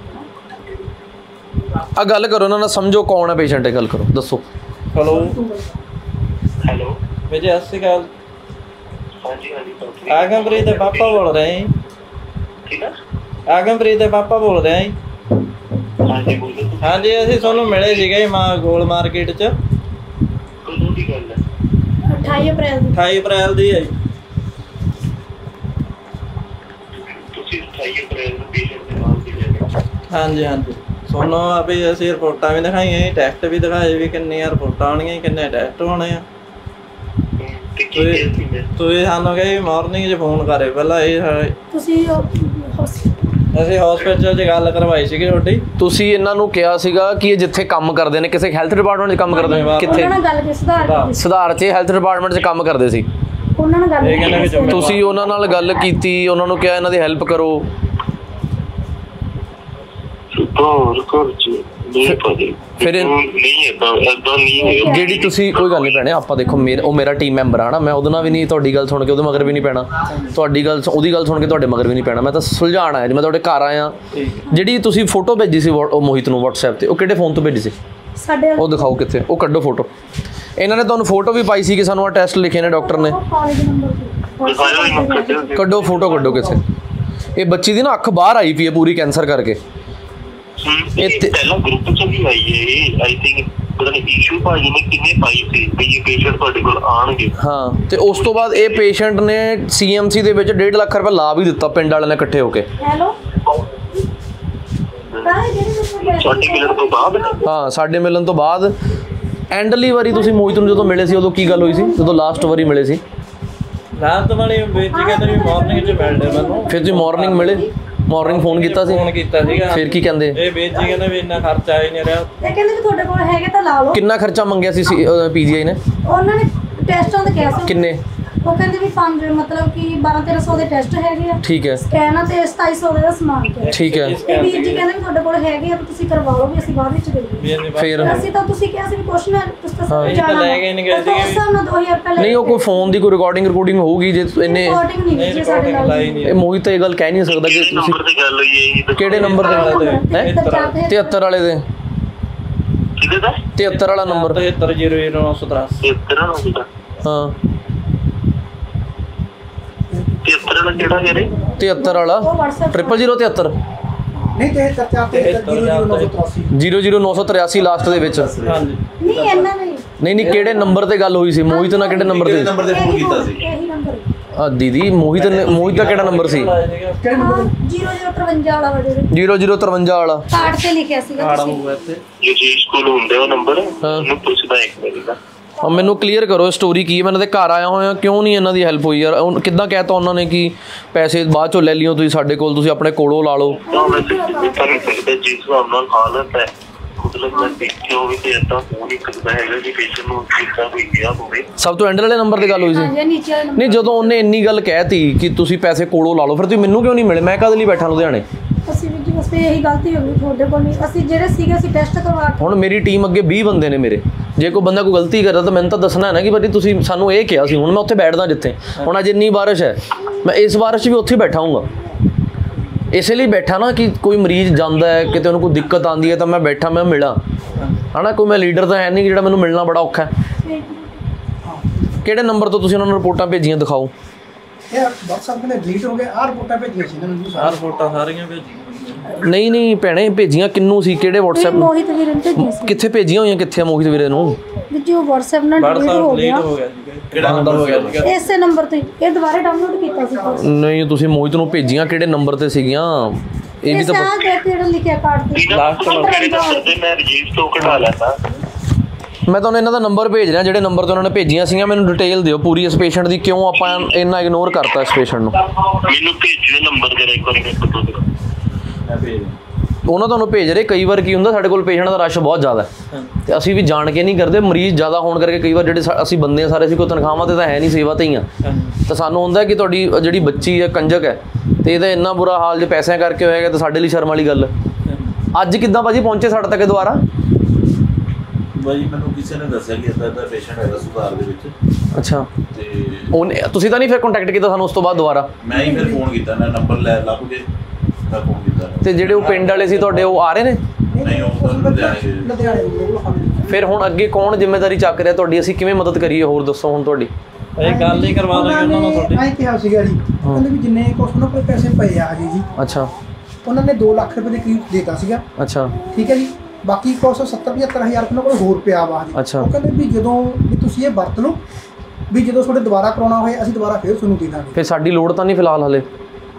A: ਆ ਗੱਲ ਕਰੋ ਇਹਨਾਂ ਨਾਲ, ਸਮਝੋ ਕੌਣ ਹੈ ਪੇਸ਼ੈਂਟ ਹੈ, ਗੱਲ ਕਰੋ, ਦੱਸੋ।
C: ਹੈਲੋ
E: ਹੈਲੋ
C: ਵਿਜੇ, ਸਤਿ ਸ਼੍ਰੀ ਅਕਾਲ।
E: ਹਾਂਜੀ ਹਾਂਜੀ।
C: ਆਗਮਪ੍ਰੀਤ ਦੇ ਪਾਪਾ ਬੋਲ ਰਹੇ ਹਾਂ।
E: ਠੀਕ ਆ।
C: ਆਗਮਪ੍ਰੀਤ ਦੇ ਪਾਪਾ ਬੋਲ ਰਹੇ ਹਾਂ।
E: ਹਾਂਜੀ ਬੋਲੋ।
C: ਹਾਂਜੀ, ਅਸੀਂ ਤੁਹਾਨੂੰ ਮਿਲੇ ਸੀਗੇ ਮਾਂ ਗੋਲ ਮਾਰਕੀਟ 'ਚ।
E: ਕਦੋਂ ਦੀ ਗੱਲ ਹੈ?
D: ਅਠਾਈ ਅਪ੍ਰੈਲ ਦੀ।
C: ਅਠਾਈ ਅਪ੍ਰੈਲ ਦੀ ਹੈ ਜੀ।
E: ਤੁਸੀਂ ਅਠਾਈ ਅਪ੍ਰੈਲ ਨੂੰ ਪੇਸ਼ੈਂਟ ਦੇ ਨਾਲ ਸੀ?
C: ਹਾਂਜੀ ਹਾਂਜੀ ਸੋਨੂੰ ਆ ਵੀ ਅਸੀਂ ਰਿਪੋਰਟਾਂ ਵੀ ਦਿਖਾਈਆਂ ਜੀ, ਟੈਸਟ ਵੀ ਦਿਖਾਏ ਵੀ ਕਿੰਨੀਆਂ ਰਿਪੋਰਟਾਂ ਆਉਣੀਆਂ ਜੀ, ਕਿੰਨੇ ਟੈਸਟ ਹੋਣੇ ਆ।
E: ਤੇ ਕੀ ਕਿਹਾ ਸੀ ਮੈਂ?
C: ਤੁਸੀਂ ਸਾਨੂੰ ਕਹੇ ਮਾਰਨਿੰਗ 'ਚ ਫੋਨ ਕਰੇ ਪਹਿਲਾਂ ਇਹ ਸਾਡੇ-
D: ਤੁਸੀਂ ਉਹ
C: ਅਸੀਂ ਹਸਪੀਟਲ 'ਚ ਗੱਲ ਕਰਵਾਈ ਸੀਗੀ ਤੁਹਾਡੀ।
A: ਤੁਸੀਂ ਇਹਨਾਂ ਨੂੰ ਕਿਹਾ ਸੀਗਾ ਕਿ ਇਹ ਜਿੱਥੇ ਕੰਮ ਕਰਦੇ ਨੇ ਕਿਸੇ ਹੈਲਥ ਡਿਪਾਰਟਮੈਂਟ 'ਚ ਕੰਮ ਕਰਦੇ ਨੇ ਕਿੱਥੇ
D: ਉਹਨਾਂ ਨਾਲ ਗੱਲ ਕੀਤੀ ਸੁਧਾਰ
A: ਸੁਧਾਰ 'ਚ ਹੈਲਥ ਡਿਪਾਰਟਮੈਂਟ 'ਚ ਕੰਮ ਕਰਦੇ ਸੀ
D: ਉਹਨਾਂ ਨਾਲ ਗੱਲ
C: ਇਹ ਕਹਿੰਦੇ ਵੀ
D: ਕੀਤੀ
A: ਤੁਸੀਂ ਉਹਨਾਂ ਨਾਲ ਗੱਲ ਕੀਤੀ ਉਹਨਾਂ ਨੂੰ ਕਿਹਾ ਇਹਨਾਂ ਦੀ ਹੈਲਪ ਕਰੋ
E: ਹੋਰ ਕਰ ਜੀ ਨਹੀਂ ਪੜੀ
A: ਫਿਰ ਇਹ-
E: ਨਹੀਂ ਏਦਾਂ ਏਦਾਂ ਨਹੀਂ ਹੋਇਆ।
A: ਜਿਹੜੀ ਤੁਸੀਂ ਕੋਈ ਗੱਲ ਨਹੀਂ ਭੈਣੇ ਆਪਾਂ ਦੇਖੋ ਮੇਰੇ ਉਹ ਮੇਰਾ ਟੀਮ ਮੈਂਬਰ ਆ ਨਾ ਮੈਂ ਉਹਦੇ ਨਾਲ ਵੀ ਨਹੀਂ ਤੁਹਾਡੀ ਗੱਲ ਸੁਣ ਕੇ ਉਹਦੇ ਮਗਰ ਵੀ ਨਹੀਂ ਪੈਣਾ ਤੁਹਾਡੀ ਗੱਲ ਉਹਦੀ ਗੱਲ ਸੁਣ ਕੇ ਤੁਹਾਡੇ ਮਗਰ ਵੀ ਨਹੀਂ ਪੈਣਾ ਮੈਂ ਤਾਂ ਸੁਲਝਾਣ ਆਇਆ ਜੀ ਮੈਂ ਤੁਹਾਡੇ ਘਰ ਆਇਆ ਜਿਹੜੀ ਤੁਸੀਂ ਫੋਟੋ ਭੇਜੀ ਸੀ ਉਹ ਮੋਹਿਤ ਨੂੰ WhatsApp ਤੇ ਉਹ ਕਿਹੜੇ ਫੋਨ ਤੋਂ ਭੇਜੀ ਸੀ
D: ਸਾਡੇ
A: ਉਹ ਦਿਖਾਓ ਕਿੱਥੇ ਉਹ ਕੱਢੋ ਫੋਟੋ ਇਹਨਾਂ ਨੇ ਤੁਹਾਨੂੰ ਫੋਟੋ ਵੀ ਪਾਈ ਸੀ ਕਿ ਸਾਨੂੰ ਆ ਟੈਸਟ ਲਿਖੇ ਨੇ ਡਾਕਟਰ ਨੇ
D: ਕਾਲਜ ਨੰਬਰ
E: ਦਿਖਾਇਆ ਹੀ ਮੈਂ ਕੱਢਿਆ ਸੀ।
A: ਕੱਢੋ ਫੋਟੋ ਕੱਢੋ ਕਿੱਥੇ ਇਹ ਬੱਚੀ ਦੀ ਨਾ ਅੱਖ ਬਾਹਰ ਆਈ ਪਈ ਹੈ ਪੂਰੀ ਕੈਂਸਰ ਕਰਕੇ
E: ਹਮ,
A: ਇਹ
E: ਇਹ
A: ਤੇ-
E: ਪਹਿਲਾਂ ਗਰੁੱਪ ਚ ਵੀ ਆਈ ਹੈ ਇਹ ਆਈ ਥਿੰਕ ਪਤਾ ਨਹੀਂ ਇਸ਼ੂ ਭਾਜੀ ਨੇ ਕਿੰਨੇ ਪਾਈ ਸੀ ਵੀ ਇਹ ਪੇਸ਼ੈਂਟ ਤੁਹਾਡੇ ਕੋਲ ਆਣਗੇ।
A: ਹਾਂ ਤੇ ਉਸ ਤੋਂ ਬਾਅਦ ਇਹ ਪੇਸ਼ੈਂਟ ਨੇ ਸੀਐਮਸੀ ਦੇ ਵਿੱਚ ਡੇਢ ਲੱਖ ਰੁਪਏ ਲਾ ਵੀ ਦਿੱਤਾ ਪਿੰਡ ਵਾਲਿਆਂ ਨੇ ਇਕੱਠੇ ਹੋ ਕੇ
D: ਹੈਲੋ ਕਾਹ ਜਿਹੜੀ
E: ਸਾਡੇ ਮਿਲਣ ਤੋਂ ਬਾਅਦ
A: ਹਾਂ ਸਾਡੇ ਮਿਲਣ ਤੋਂ ਬਾਅਦ ਐਂਡਲੀ ਵਾਰੀ ਤੁਸੀਂ ਮੋਹਿਤ ਨੂੰ ਜਦੋਂ ਮਿਲੇ ਸੀ ਉਦੋਂ ਕੀ ਗੱਲ ਹੋਈ ਸੀ ਜਦੋਂ ਲਾਸਟ ਵਾਰੀ ਮਿਲੇ ਸੀ
C: ਲਾਸਟ ਵਾਲੀ ਬੇਟੀ ਕਹਿੰਦੇ ਵੀ ਮਾਰਨਿੰਗ 'ਚ ਮਿਲਦੇ ਮੈਨੂੰ।
A: ਫਿਰ ਤੁਸੀਂ ਮਾਰਨਿੰਗ ਮਿਲੇ ਮਾਰਨਿੰਗ ਫੋਨ ਕੀਤਾ ਸੀ
C: ਫੋਨ ਕੀਤਾ ਸੀਗਾ।
A: ਫਿਰ ਕੀ ਕਹਿੰਦੇ
C: ਇਹ ਬੇਟੀ ਕਹਿੰਦੇ ਵੀ ਇੰਨਾ ਖਰਚਾ ਆ ਹੀ ਨਹੀਂ ਰਿਹਾ।
D: ਇਹ ਕਹਿੰਦੇ ਵੀ ਤੁਹਾਡੇ ਕੋਲ ਹੈਗੇ ਤਾਂ ਲਾ ਲਓ
A: ਕਿੰਨਾ ਖਰਚਾ ਮੰਗਿਆ ਸੀ ਪੀਜੀਆਈ ਨੇ
D: ਉਹਨਾਂ ਨੇ ਟੈਸਟਾਂ ਦਾ ਕਿਹਾ ਸੀ
A: ਕਿੰਨੇ
D: ਉਹ ਕਹਿੰਦੇ ਵੀ ਪੰਜ ਮਤਲਬ ਕਿ ਬਾਰਾਂ ਤੇਰਾਂ ਸੌ ਦੇ ਟੈਸਟ ਹੈਗੇ ਆ
A: ਠੀਕ ਹੈ
D: ਸਕੈਨ ਤੇ ਸਤਾਈ ਸੌ ਦਾ ਸਮਾਨ ਕਿਹਾ
A: ਠੀਕ ਹੈ
D: ਇਹ ਵੀਰ ਜੀ ਕਹਿੰਦੇ ਵੀ ਤੁਹਾਡੇ ਕੋਲ ਹੈਗੇ ਆ ਤਾਂ ਤੁਸੀਂ ਕਰਵਾ ਲਓ ਵੀ ਅਸੀਂ ਬਾਅਦ ਵਿੱਚ ਦੇ
C: ਵੀ ਇੰਨੀ ਵਾਰ-
A: ਫਿਰ
D: ਅਸੀਂ ਤਾਂ ਤੁਸੀਂ ਕਿਹਾ ਸੀ ਵੀ ਕੁਛ ਨਾ ਤੁਸੀਂ ਤਾਂ
C: ਇਹ ਤਾਂ ਲੈ ਕੇ ਨਹੀਂ ਗਏ ਸੀਗੇ ਵੀ-
D: ਸਾਨੂੰ ਦੋ ਹਜ਼ਾਰ ਪਹਿਲੇ
A: ਨਹੀਂ ਉਹ ਕੋਈ ਫੋਨ ਦੀ ਕੋਈ ਰਿਕਾਰਡਿੰਗ ਰਿਕਾਰਡਿੰਗ ਹੋਊਗੀ ਜੇ ਇਹਨੇ
D: ਰਿਕਾਰਡਿੰਗ ਨਹੀਂ
C: ਨਹੀਂ
D: ਜੀ ਸਾਡੇ
C: ਰਿਕਾਰਡਿੰਗ
D: ਨਾਲ
C: ਲਾਈ ਨਹੀਂ
A: ਇਹ ਮੋਹਿਤ ਤਾਂ ਇਹ ਗੱਲ ਕਹਿ ਨਹੀਂ ਸਕਦਾ ਕਿ
E: ਕਿਹੜੇ
A: ਤੁਸੀਂ
E: ਨੰਬਰ ਤੇ ਗੱਲ ਹੋਈ ਹੈ ਇਹ
A: ਕਿਹੜੇ ਨੰਬਰ ਤੇ ਤੇਹੱਤਰ ਵਾਲੇ ਦੇ
E: ਕਿਹਦੇ ਦਾ
A: ਤੇਹੱਤਰ ਵਾਲਾ ਨੰਬਰ
C: ਤਹੇਤਰ ਜ਼ੀਰੋ ਜ਼ੀਰੋ ਨੌ ਸੌ ਤਰਾਸੀ।
E: ਤੇਤਰਾ ਹੁੰਦਾ
A: ਹਾਂ
E: ਤੇਤਰਾ ਦਾ ਕਿਹੜਾ ਯਾਰੇ
A: ਤੇਹੱਤਰ ਵਾਲਾ
D: ਉਹ WhatsApp
A: ਟ੍ਰਿਪਲ ਜ਼ੀਰੋ ਤੇਹੱਤਰ
B: ਨਹੀਂ ਤੇ ਚਾਰ ਤੇ ਜ਼ੀਰੋ ਜ਼ੀਰੋ ਨੌ ਸੌ ਤਰਾਸੀ
A: ਜ਼ੀਰੋ ਜ਼ੀਰੋ ਨੌ ਸੌ ਤਰਿਆਸੀ ਲਾਸਟ ਦੇ ਵਿੱਚ
C: ਹਾਂਜੀ
D: ਨਹੀਂ ਇਹਨਾਂ ਨਹੀਂ
A: ਨਹੀਂ ਨਹੀਂ ਕਿਹੜੇ ਨੰਬਰ ਤੇ ਗੱਲ ਹੋਈ ਸੀ ਮੋਹਿਤ ਨਾਲ ਕਿਹੜੇ ਨੰਬਰ ਤੇ
F: ਨੰਬਰ ਤੇ ਫੋਨ ਕੀਤਾ ਸੀ
D: ਇਹੀ ਨੰਬਰ
A: ਆ ਦੀਦੀ ਮੋਹਿਤ ਨੇ ਮੋਹਿਤ ਦਾ ਕਿਹੜਾ ਨੰਬਰ ਸੀ
B: ਕਿਹੜੇ ਨੰਬਰ
D: ਜ਼ੀਰੋ ਜ਼ੀਰੋ ਤਰਵੰਜਾ ਵਾਲਾ ਵਾ ਜਿਹੜੇ
A: ਜ਼ੀਰੋ ਜ਼ੀਰੋ ਤਰਵੰਜਾ ਵਾਲਾ
D: ਕਾਰਡ ਤੇ ਲਿਖਿਆ ਸੀਗਾ
C: ਕਾੜਾ
D: ਤੁਸੀਂ
C: ਹੋਊਗਾ ਇੱਥੇ
E: ਜੋ ਜੀ ਸਕੂਲ ਹੁੰਦਾ ਉਹ ਨੰਬਰ ਉਹਨੂੰ ਪੁੱਛਦਾ ਇੱਕ ਵਾਰੀ ਦਾ
A: ਆ ਮੈਨੂੰ ਕਲੀਅਰ ਕਰੋ ਸਟੋਰੀ ਕੀ ਹੈ ਮੈਂ ਇਹਨਾਂ ਦੇ ਘਰ ਆਇਆ ਹੋਇਆ ਕਿਉਂ ਨਹੀਂ ਇਹਨਾਂ ਦੀ ਹੈਲਪ ਹੋਈ ਯਾਰ ਉਹ ਕਿੱਦਾਂ ਕਹਿਤਾ ਉਹਨਾਂ ਨੇ ਕਿ ਪੈਸੇ ਬਾਅਦ ਚੋਂ ਲੈ ਲਿਓ ਤੁਸੀਂ ਸਾਡੇ ਕੋਲ ਤੁਸੀਂ ਆਪਣੇ ਕੋਲੋਂ ਲਾ ਲਓ
E: ਤਾਂ ਵੈਸੇ ਪਤਾ ਨਹੀਂ ਸਕਦਾ ਜਿਸ ਹਿਸਾਬ ਨਾਲ ਹਾਲਤ ਹੈ ਮਤਲਬ ਮੈਂ ਦੇਖਿਆ ਹੋਵੇ ਤੇ ਏਦਾਂ ਹੋ ਨਹੀਂ ਸਕਦਾ ਹੈਗਾ ਕਿ ਪੇਸ਼ੈਂਟ ਨੂੰ ਕਿੱਦਾਂ ਕੋਈ ਗਿਆ ਹੋਵੇ।
A: ਸਭ ਤੋਂ ਐਂਡ ਵਾਲੇ ਨੰਬਰ ਤੇ ਗੱਲ ਹੋਈ ਸੀ
D: ਹਾਂਜੀ ਨੀਚੇ ਵਾਲਾ ਨੰਬਰ
A: ਨਹੀਂ ਜਦੋਂ ਉਹਨੇ ਇੰਨੀ ਗੱਲ ਕਹਿਤੀ ਕਿ ਤੁਸੀਂ ਪੈਸੇ ਕੋਲੋਂ ਲਾ ਲਓ ਫਿਰ ਤੁਸੀਂ ਮੈਨੂੰ ਕਿਉਂ ਨਹੀਂ ਮਿਲੇ ਮੈਂ ਕਦ ਲਈ ਬੈਠਾ ਲੁਧਿਆਣੇ
D: ਅਸੀਂ ਵੀ ਜੀ ਬਸ ਇਹੀ ਗਲਤੀ ਹੋ ਗਈ ਤੁਹਾਡੇ ਕੋਲ ਨਹੀਂ ਅਸੀਂ ਜਿਹੜੇ ਸੀਗੇ ਅਸੀਂ ਟੈਸਟ ਕਰਵਾ ਕੇ
A: ਹੁਣ ਮੇਰੀ ਟੀਮ ਅੱਗੇ ਵੀਹ ਬੰਦੇ ਨੇ ਮੇਰੇ ਜੇ ਕੋਈ ਬੰਦਾ ਕੋਈ ਗਲਤੀ ਕਰਦਾ ਤਾਂ ਮੈਨੂੰ ਤਾਂ ਦੱਸਣਾ ਹੈ ਨਾ ਕਿ ਭਾਜੀ ਤੁਸੀਂ ਸਾਨੂੰ ਇਹ ਕਿਹਾ ਸੀ ਹੁਣ ਮੈਂ ਉੱਥੇ ਬੈਠਦਾ ਜਿੱਥੇ ਹੁਣ ਅੱਜ ਇੰਨੀ ਬਾਰਿਸ਼ ਹੈ ਮੈਂ ਇਸ ਬਾਰਿਸ਼ 'ਚ ਵੀ ਉੱਥੇ ਬੈਠਾ ਹੂੰਗਾ ਇਸੇ ਲਈ ਬੈਠਾ ਨਾ ਕਿ ਕੋਈ ਮਰੀਜ਼ ਜਾਂਦਾ ਹੈ ਕਿਤੇ ਉਹਨੂੰ ਕੋਈ ਦਿੱਕਤ ਆਉਂਦੀ ਹੈ ਤਾਂ ਮੈਂ ਬੈਠਾ ਮੈਂ ਮਿਲਾਂ ਹਨਾ ਕੋਈ ਮੈਂ ਲੀਡਰ ਤਾਂ ਹੈ ਨਹੀਂ ਜਿਹੜਾ ਮੈਨੂੰ ਮਿਲਣਾ ਬੜਾ ਔਖਾ ਹੈ ਕਿਹੜੇ ਨੰਬਰ ਤੋਂ ਤੁਸੀਂ ਉਹਨਾਂ ਨੂੰ ਰਿਪੋਰਟਾਂ ਭੇਜੀਆਂ ਦਿਖਾਓ
B: ਇਹ WhatsApp ਨੇ ਡਿਲੀਟ ਹੋ ਗਿਆ ਆਹ ਰਿਪੋਰਟਾਂ ਭੇਜੀਆਂ ਸੀ ਇਹਨਾਂ ਨੂੰ ਜੀ
C: ਸਾਰ ਫੋਟੋ ਸਾਰੀਆਂ ਭੇਜੀਆਂ।
A: ਨਹੀਂ ਨਹੀਂ ਭੈਣੇ ਭੇਜੀਆਂ ਕਿੰਨੂੰ ਸੀ ਕਿਹੜੇ WhatsApp
D: ਮੋਹਿਤ ਵੀਰ ਨੇ ਭੇਜੀ ਸੀ
A: ਕਿੱਥੇ ਭੇਜੀਆਂ ਹੋਈਆਂ ਕਿੱਥੇ ਆ ਮੋਹਿਤ ਵੀਰੇ ਨੂੰ
D: ਵੀ ਜੋ WhatsApp ਨਾਲ ਡਿਲੀਟ
C: WhatsApp
D: ਹੋ
C: ਡਿਲੀਟ
D: ਗਿਆ
C: ਹੋ ਗਿਆ ਸੀਗਾ। ਕਿਹੜਾ ਨੰਬਰ ਹੋ ਗਿਆ ਸੀਗਾ?
D: ਇਸੇ ਨੰਬਰ ਤੇ ਇਹ ਦੁਬਾਰਾ ਡਾਊਨਲੋਡ ਕੀਤਾ ਸੀ
A: ਨਹੀਂ ਤੁਸੀਂ ਮੋਹਿਤ ਨੂੰ ਭੇਜੀਆਂ ਕਿਹੜੇ ਨੰਬਰ ਤੇ ਸੀਗੀਆਂ ਇਹ ਵੀ
D: ਇਹ
A: ਤਾਂ
D: ਸਾਹ ਦੇ ਜਿਹੜਾ ਲਿਖਿਆ ਕਾਰਡ ਤੇ
E: ਲਾਸਟ ਨੰਬਰ ਕਿਹੜੇ ਨੰਬਰ ਤੇ ਮੈਂ ਰਜਿਸਟਰ ਤੋਂ ਕਢਾ ਲੈਂਦਾ।
A: ਮੈਂ ਤੁਹਾਨੂੰ ਇਹਨਾਂ ਦਾ ਨੰਬਰ ਭੇਜ ਰਿਹਾ ਜਿਹੜੇ ਨੰਬਰ ਤੋਂ ਉਹਨਾਂ ਨੇ ਭੇਜੀਆਂ ਸੀਗੀਆਂ ਮੈਨੂੰ ਡਿਟੇਲ ਦਿਓ ਪੂਰੀ ਇਸ ਪੇਸ਼ੈਂਟ ਦੀ ਕਿਉਂ ਆਪਾਂ ਇੰਨਾ ਇਗਨੋਰ ਕਰਤਾ ਇਸ ਪੇਸ਼ੈਂਟ ਨੂੰ
E: ਮੈਨੂੰ ਭੇਜਿਓ ਨੰਬਰ ਜਰਾ ਇੱਕ ਵਾਰੀ ਮੇਰੇ ਕੋਲ
C: ਮੈਂ ਭੇਜ
A: ਉਹਨਾਂ ਤੁਹਾਨੂੰ ਭੇਜ ਰਹੇ ਕਈ ਵਾਰ ਕੀ ਹੁੰਦਾ ਸਾਡੇ ਕੋਲ ਪੇਸ਼ੈਂਟ ਦਾ ਰਸ਼ ਬਹੁਤ ਜ਼ਿਆਦਾ ਹੈ ਤੇ ਅਸੀਂ ਵੀ ਜਾਣ ਕੇ ਨਹੀਂ ਕਰਦੇ ਮਰੀਜ਼ ਜ਼ਿਆਦਾ ਹੋਣ ਕਰਕੇ ਕਈ ਵਾਰ ਜਿਹੜੇ ਸਾ- ਅਸੀਂ ਬੰਦੇ ਆ ਸਾਰੇ ਅਸੀਂ ਕੋਈ ਤਨਖਾਹਾਂ ਤੇ ਤਾਂ ਹੈ ਨਹੀਂ ਸੇਵਾ ਤੇ ਹੀ ਆ ਤਾਂ ਸਾਨੂੰ ਹੁੰਦਾ ਕਿ ਤੁਹਾਡੀ ਜਿਹੜੀ ਬੱਚੀ ਹੈ ਕੰਜਕ ਹੈ ਤੇ ਇਹਦਾ ਇੰਨਾ ਬੁਰਾ ਹਾਲ ਜੇ ਪੈਸਿਆਂ ਕਰਕੇ ਹੋਏਗਾ ਤਾਂ ਸਾਡੇ ਲਈ ਸ਼ਰਮ ਵਾਲੀ ਗੱਲ ਹੈ। ਅੱਜ ਕਿੱਦਾਂ ਭਾਜੀ ਪਹੁੰਚੇ ਸਾਡੇ ਤੱਕ ਦੁਬਾਰਾ
F: ਬਾਈ ਮੈਨੂੰ ਕਿਸੇ ਨੇ ਦੱਸਿਆ ਕਿ ਇੱਦਾਂ ਦਾ ਪੇਸ਼ੈਂਟ ਹੈਗਾ ਸੁਧਾਰ ਦੇ ਵਿੱਚ
A: ਅੱਛਾ
F: ਤੇ
A: ਉਹਨੇ ਤੁਸੀਂ ਤਾਂ ਨਹੀਂ ਫਿਰ ਕੰਟੈਕਟ ਕੀਤਾ ਸਾਨੂੰ ਉਸ ਤੋਂ ਬਾਅਦ ਦੁਬਾਰਾ
F: ਮੈਂ ਹੀ ਫਿਰ ਫੋਨ ਕੀਤਾ ਨਾ ਨੰਬਰ ਲੈ ਲੱਭ ਕੇ ਮੈਂ ਫੋਨ ਕੀਤਾ
A: ਤੇ ਜਿਹੜੇ ਉਹ ਪਿੰਡ ਵਾਲੇ ਸੀ ਤੁਹਾਡੇ ਉਹ ਆ ਰਹੇ ਨੇ
F: ਨਹੀਂ ਉਹ ਤਾਂ ਲੁਧਿਆਣੇ ਗਏ।
B: ਲੁਧਿਆਣੇ ਦੇ ਕੋਲ ਹਾਂ
A: ਫਿਰ ਹੁਣ ਅੱਗੇ ਕੌਣ ਜ਼ਿੰਮੇਵਾਰੀ ਚੱਕ ਰਿਹਾ ਤੁਹਾਡੀ ਅਸੀਂ ਕਿਵੇਂ ਮਦਦ ਕਰੀਏ ਹੋਰ ਦੱਸੋ ਹੁਣ ਤੁਹਾਡੀ
C: ਇਹ ਗੱਲ ਹੀ ਕਰਵਾ ਦਾਂਗੇ ਉਹਨਾਂ ਨਾਲ ਤੁਹਾਡੀ।
B: ਆਈ ਕਿਹਾ ਸੀਗਾ ਜੀ ਕਹਿੰਦੇ ਵੀ ਜਿੰਨੇ ਕੁਛ ਉਹਨਾਂ ਕੋਲ ਪੈਸੇ ਪਏ ਆ ਜੀ ਜੀ
A: ਅੱਛਾ
B: ਉਹਨਾਂ ਨੇ ਦੋ ਲੱਖ ਰੁਪਏ ਦੇ ਕਰੀਬ ਦੇਤਾ ਸੀਗਾ
A: ਅੱਛਾ
B: ਠੀਕ ਹੈ ਜੀ ਬਾਕੀ ਕੁਛ ਸੱਤਰ ਪਝੱਤਰ ਹਜ਼ਾਰ ਉਹਨਾਂ ਕੋਲ ਹੋਰ ਪਿਆ ਵਾ ਜੀ
A: ਅੱਛਾ।
B: ਉਹ ਕਹਿੰਦੇ ਵੀ ਜਦੋਂ ਵੀ ਤੁਸੀਂ ਇਹ ਵਰਤ ਲਓ ਵੀ ਜਦੋਂ ਤੁਹਾਡੇ ਦੁਬਾਰਾ ਕਰਾਉਣਾ ਹੋਏ ਅਸੀਂ ਦੁਬਾਰਾ ਫੇਰ ਤੁਹਾਨੂੰ ਦੇ ਦਾਂਗੇ
A: ਫਿਰ ਸਾਡੀ ਲੋੜ ਤਾਂ ਨਹੀਂ ਫਿਲਹਾਲ ਹਲੇ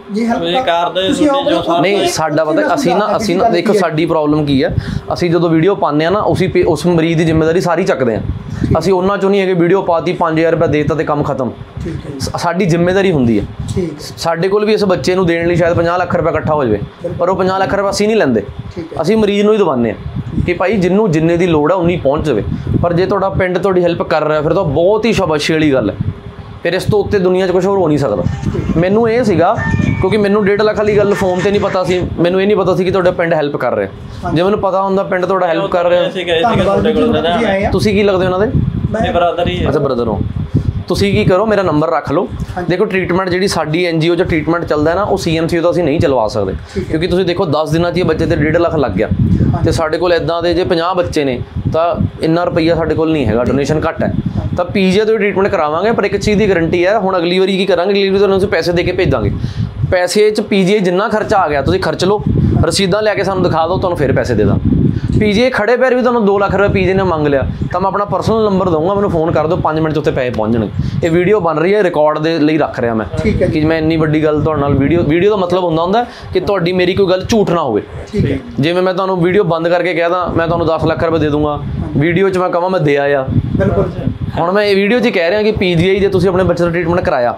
B: ਜੇ
C: ਤੁਸੀਂ
B: ਹੈਲਪ
C: ਕਰਦੇ
B: ਤੁਸੀਂ
C: ਤੁਹਾਡੇ ਜੋ
B: ਆਪ-
A: ਨਹੀਂ ਸਾਡਾ ਪਤਾ ਅਸੀਂ ਨਾ ਅਸੀਂ ਨਾ ਦੇਖੋ ਸਾਡੀ ਪ੍ਰੋਬਲਮ ਕੀ ਹੈ, ਅਸੀਂ ਜਦੋਂ ਵੀਡੀਓ ਪਾਉਂਦੇ ਆ ਨਾ ਉਸੇ ਪੇ- ਉਸ ਮਰੀਜ਼ ਦੀ ਜ਼ਿੰਮੇਵਾਰੀ ਸਾਰੀ ਚੱਕਦੇ ਆ। ਅਸੀਂ ਉਹਨਾਂ ਚੋਂ ਨਹੀਂ ਹੈ ਕਿ ਵੀਡੀਓ ਪਾਤੀ ਪੰਜ ਹਜ਼ਾਰ ਰੁਪਏ ਦੇਤਾ ਤੇ ਕੰਮ ਖਤਮ।
B: ਠੀਕ ਹੈ ਜੀ,
A: ਸ- ਸਾਡੀ ਜ਼ਿੰਮੇਵਾਰੀ ਹੁੰਦੀ ਹੈ।
B: ਠੀਕ
A: ਸਾਡੇ ਕੋਲ ਵੀ ਇਸ ਬੱਚੇ ਨੂੰ ਦੇਣ ਲਈ ਸ਼ਾਇਦ ਪੰਜਾਹ ਲੱਖ ਰੁਪਏ ਇਕੱਠਾ ਹੋ ਜਾਵੇ, ਪਰ ਉਹ ਪੰਜਾਹ ਲੱਖ ਰੁਪਏ ਅਸੀਂ ਨਹੀਂ ਲੈਂਦੇ,
B: ਠੀਕ ਹੈ
A: ਅਸੀਂ ਮਰੀਜ਼ ਨੂੰ ਹੀ ਦਵਾਉਂਦੇ ਆ ਕਿ ਭਾਈ ਜਿੰਨੂੰ ਜਿੰਨੇ ਦੀ ਲੋੜ ਆ ਉਨੀ ਪਹੁੰਚ ਜਾਵੇ। ਪਰ ਜੇ ਤੁਹਾਡਾ ਪਿੰਡ ਤੁਹਾਡੀ ਹੈਲਪ ਕਰ ਰਿਹਾ ਫਿਰ ਤਾਂ ਬਹੁਤ ਹੀ ਸ਼ਾਬਾਸ਼ੀ ਵਾਲੀ ਗੱਲ ਹੈ। ਫਿਰ ਇਸ ਤੋਂ ਉੱਤੇ ਦੁਨੀਆ 'ਚ ਕੁਝ ਹੋਰ ਹੋ ਨਹੀਂ ਸਕਦਾ। ਮੈਨੂੰ ਇਹ ਸੀਗਾ ਕਿਉਂਕਿ ਮੈਨੂੰ ਡੇਢ ਲੱਖ ਵਾਲੀ ਗੱਲ ਫੋਨ ਤੇ ਨਹੀਂ ਪਤਾ ਸੀ, ਮੈਨੂੰ ਇਹ ਨਹੀਂ ਪਤਾ ਸੀ ਕਿ ਤੁਹਾਡਾ ਪਿੰਡ ਹੈਲਪ ਕਰ ਰਿਹਾ। ਜੇ ਮੈਨੂੰ ਪਤਾ ਹੁੰਦਾ ਪਿੰਡ ਤੁਹਾਡਾ ਹੈਲਪ ਕਰ ਰਿਹਾ।
C: ਅਸੀਂ ਗਏ ਸੀਗੇ ਤੁਹਾਡੇ ਕੋਲ
B: ਤੁਸੀਂ ਆਏ ਆ
A: ਤੁਸੀਂ ਕੀ ਲੱਗਦੇ ਉਹਨਾਂ ਦੇ?
C: ਮੇਰੇ ਬਰਾਦਰ ਹੀ ਹੈ।
A: ਅੱਛਾ ਬ੍ਰਦਰ ਹੋ ਤੁਸੀਂ। ਕੀ ਕਰੋ ਮੇਰਾ ਨੰਬਰ ਰੱਖ ਲਓ। ਦੇਖੋ ਟ੍ਰੀਟਮੈਂਟ ਜਿਹੜੀ ਸਾਡੀ ਐਨਜੀਓ 'ਚ ਟ੍ਰੀਟਮੈਂਟ ਚੱਲਦਾ ਹੈ ਨਾ, ਉਹ ਸੀਐਮਸੀ ਤੋਂ ਅਸੀਂ ਨਹੀਂ ਚਲਵਾ ਸਕਦੇ ਕਿਉਂਕਿ ਤੁਸੀਂ ਦੇਖੋ ਦਸ ਦਿਨਾਂ 'ਚ ਇਹ ਬੱਚੇ ਤੇ ਡੇਢ ਲੱਖ ਲੱਗ ਗਿਆ ਤੇ ਸਾਡੇ ਕੋਲ ਇਦਾਂ ਦੇ ਜੇ ਪੰਜਾਹ ਬੱਚੇ ਨੇ ਤਾਂ ਇੰਨਾ ਰੁਪਈਆ ਸਾਡੇ ਕੋਲ ਨਹੀਂ ਹੈਗਾ, ਡੋਨੇਸ਼ਨ ਘੱਟ ਹੈ। ਤਾਂ ਪੀਜੀਆਈ ਤੋਂ ਟ੍ਰੀਟਮੈਂਟ ਕਰਾਵਾਂਗੇ, ਪਰ ਇੱਕ ਚੀਜ਼ ਦੀ ਗਾਰੰਟੀ ਹੈ, ਹੁਣ ਅਗਲੀ ਵਾਰੀ ਕੀ ਕਰਾਂਗੇ, ਅਗਲੀ ਵਾਰੀ ਤੁਹਾਨੂੰ ਅਸੀਂ ਪੈਸੇ ਦੇ ਕੇ ਭੇਜਾਂਗੇ। ਪੈਸੇ 'ਚ ਪੀਜੀਆਈ ਜਿੰਨਾ ਖਰਚਾ ਆ ਗਿਆ ਤੁਸੀਂ ਖਰਚ ਲਓ, ਰਸੀਦਾਂ ਲੈ ਕੇ ਸਾਨੂੰ ਦਿਖਾ ਦਿਓ, ਤੁਹਾਨੂੰ ਫਿਰ ਪੈਸੇ ਦੇ ਦਾਂ। ਪੀਜੀਆਈ ਖੜੇ ਪੈਰ ਵੀ ਤੁਹਾਨੂੰ ਦੋ ਲੱਖ ਰੁਪਏ ਪੀਜੀਆਈ ਨੇ ਮੰਗ ਲਿਆ ਤਾਂ ਮੈਂ ਆਪਣਾ ਪਰਸਨਲ ਨੰਬਰ ਦਊਂਗਾ, ਮੈਨੂੰ ਫੋਨ ਕਰ ਦਿਓ, ਪੰਜ ਮਿੰਟ 'ਚ ਉੱਥੇ ਪੈਸੇ ਪਹੁੰਚ ਜਾਣਗੇ। ਇਹ ਵੀਡੀਓ ਬਣ ਰਹੀ ਹੈ, ਰਿਕਾਰਡ ਦੇ ਲਈ ਰੱਖ ਰਿਹਾ ਮੈਂ
B: ਠੀਕ ਹੈ
A: ਕਿ ਮੈਂ ਇੰਨੀ ਵੱਡੀ ਗੱਲ ਤੁਹਾਡੇ ਨਾਲ ਵੀਡੀਓ ਵੀਡੀਓ ਦਾ ਮਤਲਬ ਹੁੰਦਾ ਹੁੰਦਾ ਕਿ ਤੁਹਾਡੀ ਮੇਰੀ ਕੋਈ ਗੱਲ ਝੂਠ ਨਾ ਹੋਵੇ।
B: ਠੀਕ ਹੈ
A: ਜਿਵੇਂ ਮੈਂ ਤੁਹਾਨੂੰ ਵੀਡੀਓ ਬੰਦ ਕਰਕੇ ਕਹਿ ਦਾਂ ਮੈਂ ਤੁਹਾਨੂੰ ਦਸ ਲੱਖ ਰੁਪਏ ਦੇ ਦੂੰਗਾ, ਵੀਡੀਓ 'ਚ ਮੈਂ ਕਹਾਂ ਮੈਂ ਦੇ ਆਇਆ।
B: ਬਿਲਕੁਲ
A: ਹੁਣ ਮੈਂ ਇਹ ਵੀਡੀਓ 'ਚ ਹੀ ਕਹਿ ਰਿਹਾ ਕਿ ਪੀਜੀਆਈ ਜੇ ਤੁਸੀਂ ਆਪਣੇ ਬੱਚੇ ਦਾ ਟ੍ਰੀਟਮੈਂਟ ਕਰਾਇਆ,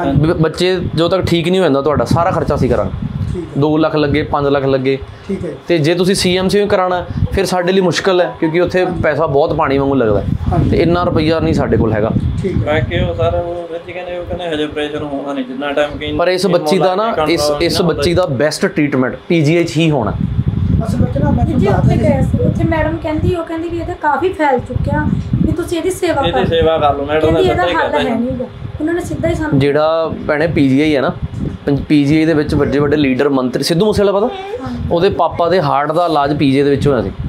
A: ਬੱਚੇ ਜਦੋਂ ਤੱਕ ਠੀਕ ਨਹੀਂ ਹੋ ਜਾਂਦਾ ਤੁਹਾਡਾ ਸਾਰਾ ਖਰਚਾ ਅਸੀਂ ਕਰਾਂਗੇ। ਦੋ ਲੱਖ ਲੱਗੇ, ਪੰਜ ਲੱਖ ਲੱਗੇ,
B: ਠੀਕ ਹੈ
A: ਤੇ ਜੇ ਤੁਸੀਂ ਸੀਐਮਸੀ ਵੀ ਕਰਾਉਣਾ ਫਿਰ ਸਾਡੇ ਲਈ ਮੁਸ਼ਕਲ ਹੈ ਕਿਉਂਕਿ ਉੱਥੇ ਪੈਸਾ ਬਹੁਤ ਪਾਣੀ ਵਾਂਗੂ ਲੱਗਦਾ ਤੇ ਇੰਨਾ ਰੁਪਈਆ ਨਹੀਂ ਸਾਡੇ ਕੋਲ ਹੈਗਾ।
B: ਠੀਕ ਹੈ
C: ਬਾਕੀ ਉਹ ਸਾਰਾ ਉਹ ਵਿੱਚ ਕਹਿੰਦੇ ਉਹ ਕਹਿੰਦੇ ਹਜੇ ਆਪਰੇਸ਼ਨ ਹੋਣਾ ਨਹੀਂ ਜਿੰਨਾ ਟਾਈਮ ਕਿ
A: ਪਰ ਇਸ ਬੱਚੀ ਦਾ ਨਾ ਇਸ ਇਸ ਬੱਚੀ ਦਾ ਬੈਸਟ ਟ੍ਰੀਟਮੈਂਟ ਪੀਜੀਆਈ 'ਚ ਹੀ ਹੋਣਾ।
B: ਅਸਲ ਵਿੱਚ ਨਾ ਮੈਂ
D: ਜੀ
B: ਤੁਹਾਨੂੰ
D: ਉੱਥੇ
B: ਦੱਸਦਾ
D: ਗਏ ਸੀ, ਉੱਥੇ ਮੈਡਮ ਕਹਿੰਦੀ ਉਹ ਕਹਿੰਦੀ ਵੀ ਇਹ ਤਾਂ ਕਾਫੀ ਫੈਲ ਚੁੱਕਿਆ ਵੀ ਤੁਸੀਂ ਇਹਦੀ ਸੇਵਾ
C: ਇਹਦੀ
D: ਕਰੋ।
C: ਸੇਵਾ ਕਰ ਲਓ ਮੈਡਮ ਦਾ
D: ਕਹਿੰਦੀ ਇਹਦਾ
C: ਸੱਚਾ ਹੀ
D: ਹੱਲ
C: ਕਹਿੰਦਾ
D: ਹੈ ਨਹੀਂਗਾ, ਉਹਨਾਂ ਨੇ ਸਿੱਧਾ ਹੀ ਸਾਨੂੰ
A: ਜਿਹੜਾ ਭੈਣੇ ਪੀਜੀਆਈ ਹੈ ਨਾ, ਪੀਜੀਆਈ ਦੇ ਵਿੱਚ ਵੱਡੇ ਵੱਡੇ ਲੀਡਰ ਮੰਤਰੀ, ਸਿੱਧੂ ਮੂਸੇਵਾਲਾ ਪਤਾ, ਉਹਦੇ ਪਾਪਾ ਦੇ ਹਾਰਟ ਦਾ ਇਲਾਜ ਪੀਜੀਆਈ ਦੇ ਵਿੱਚ ਹੋਇਆ ਸੀ।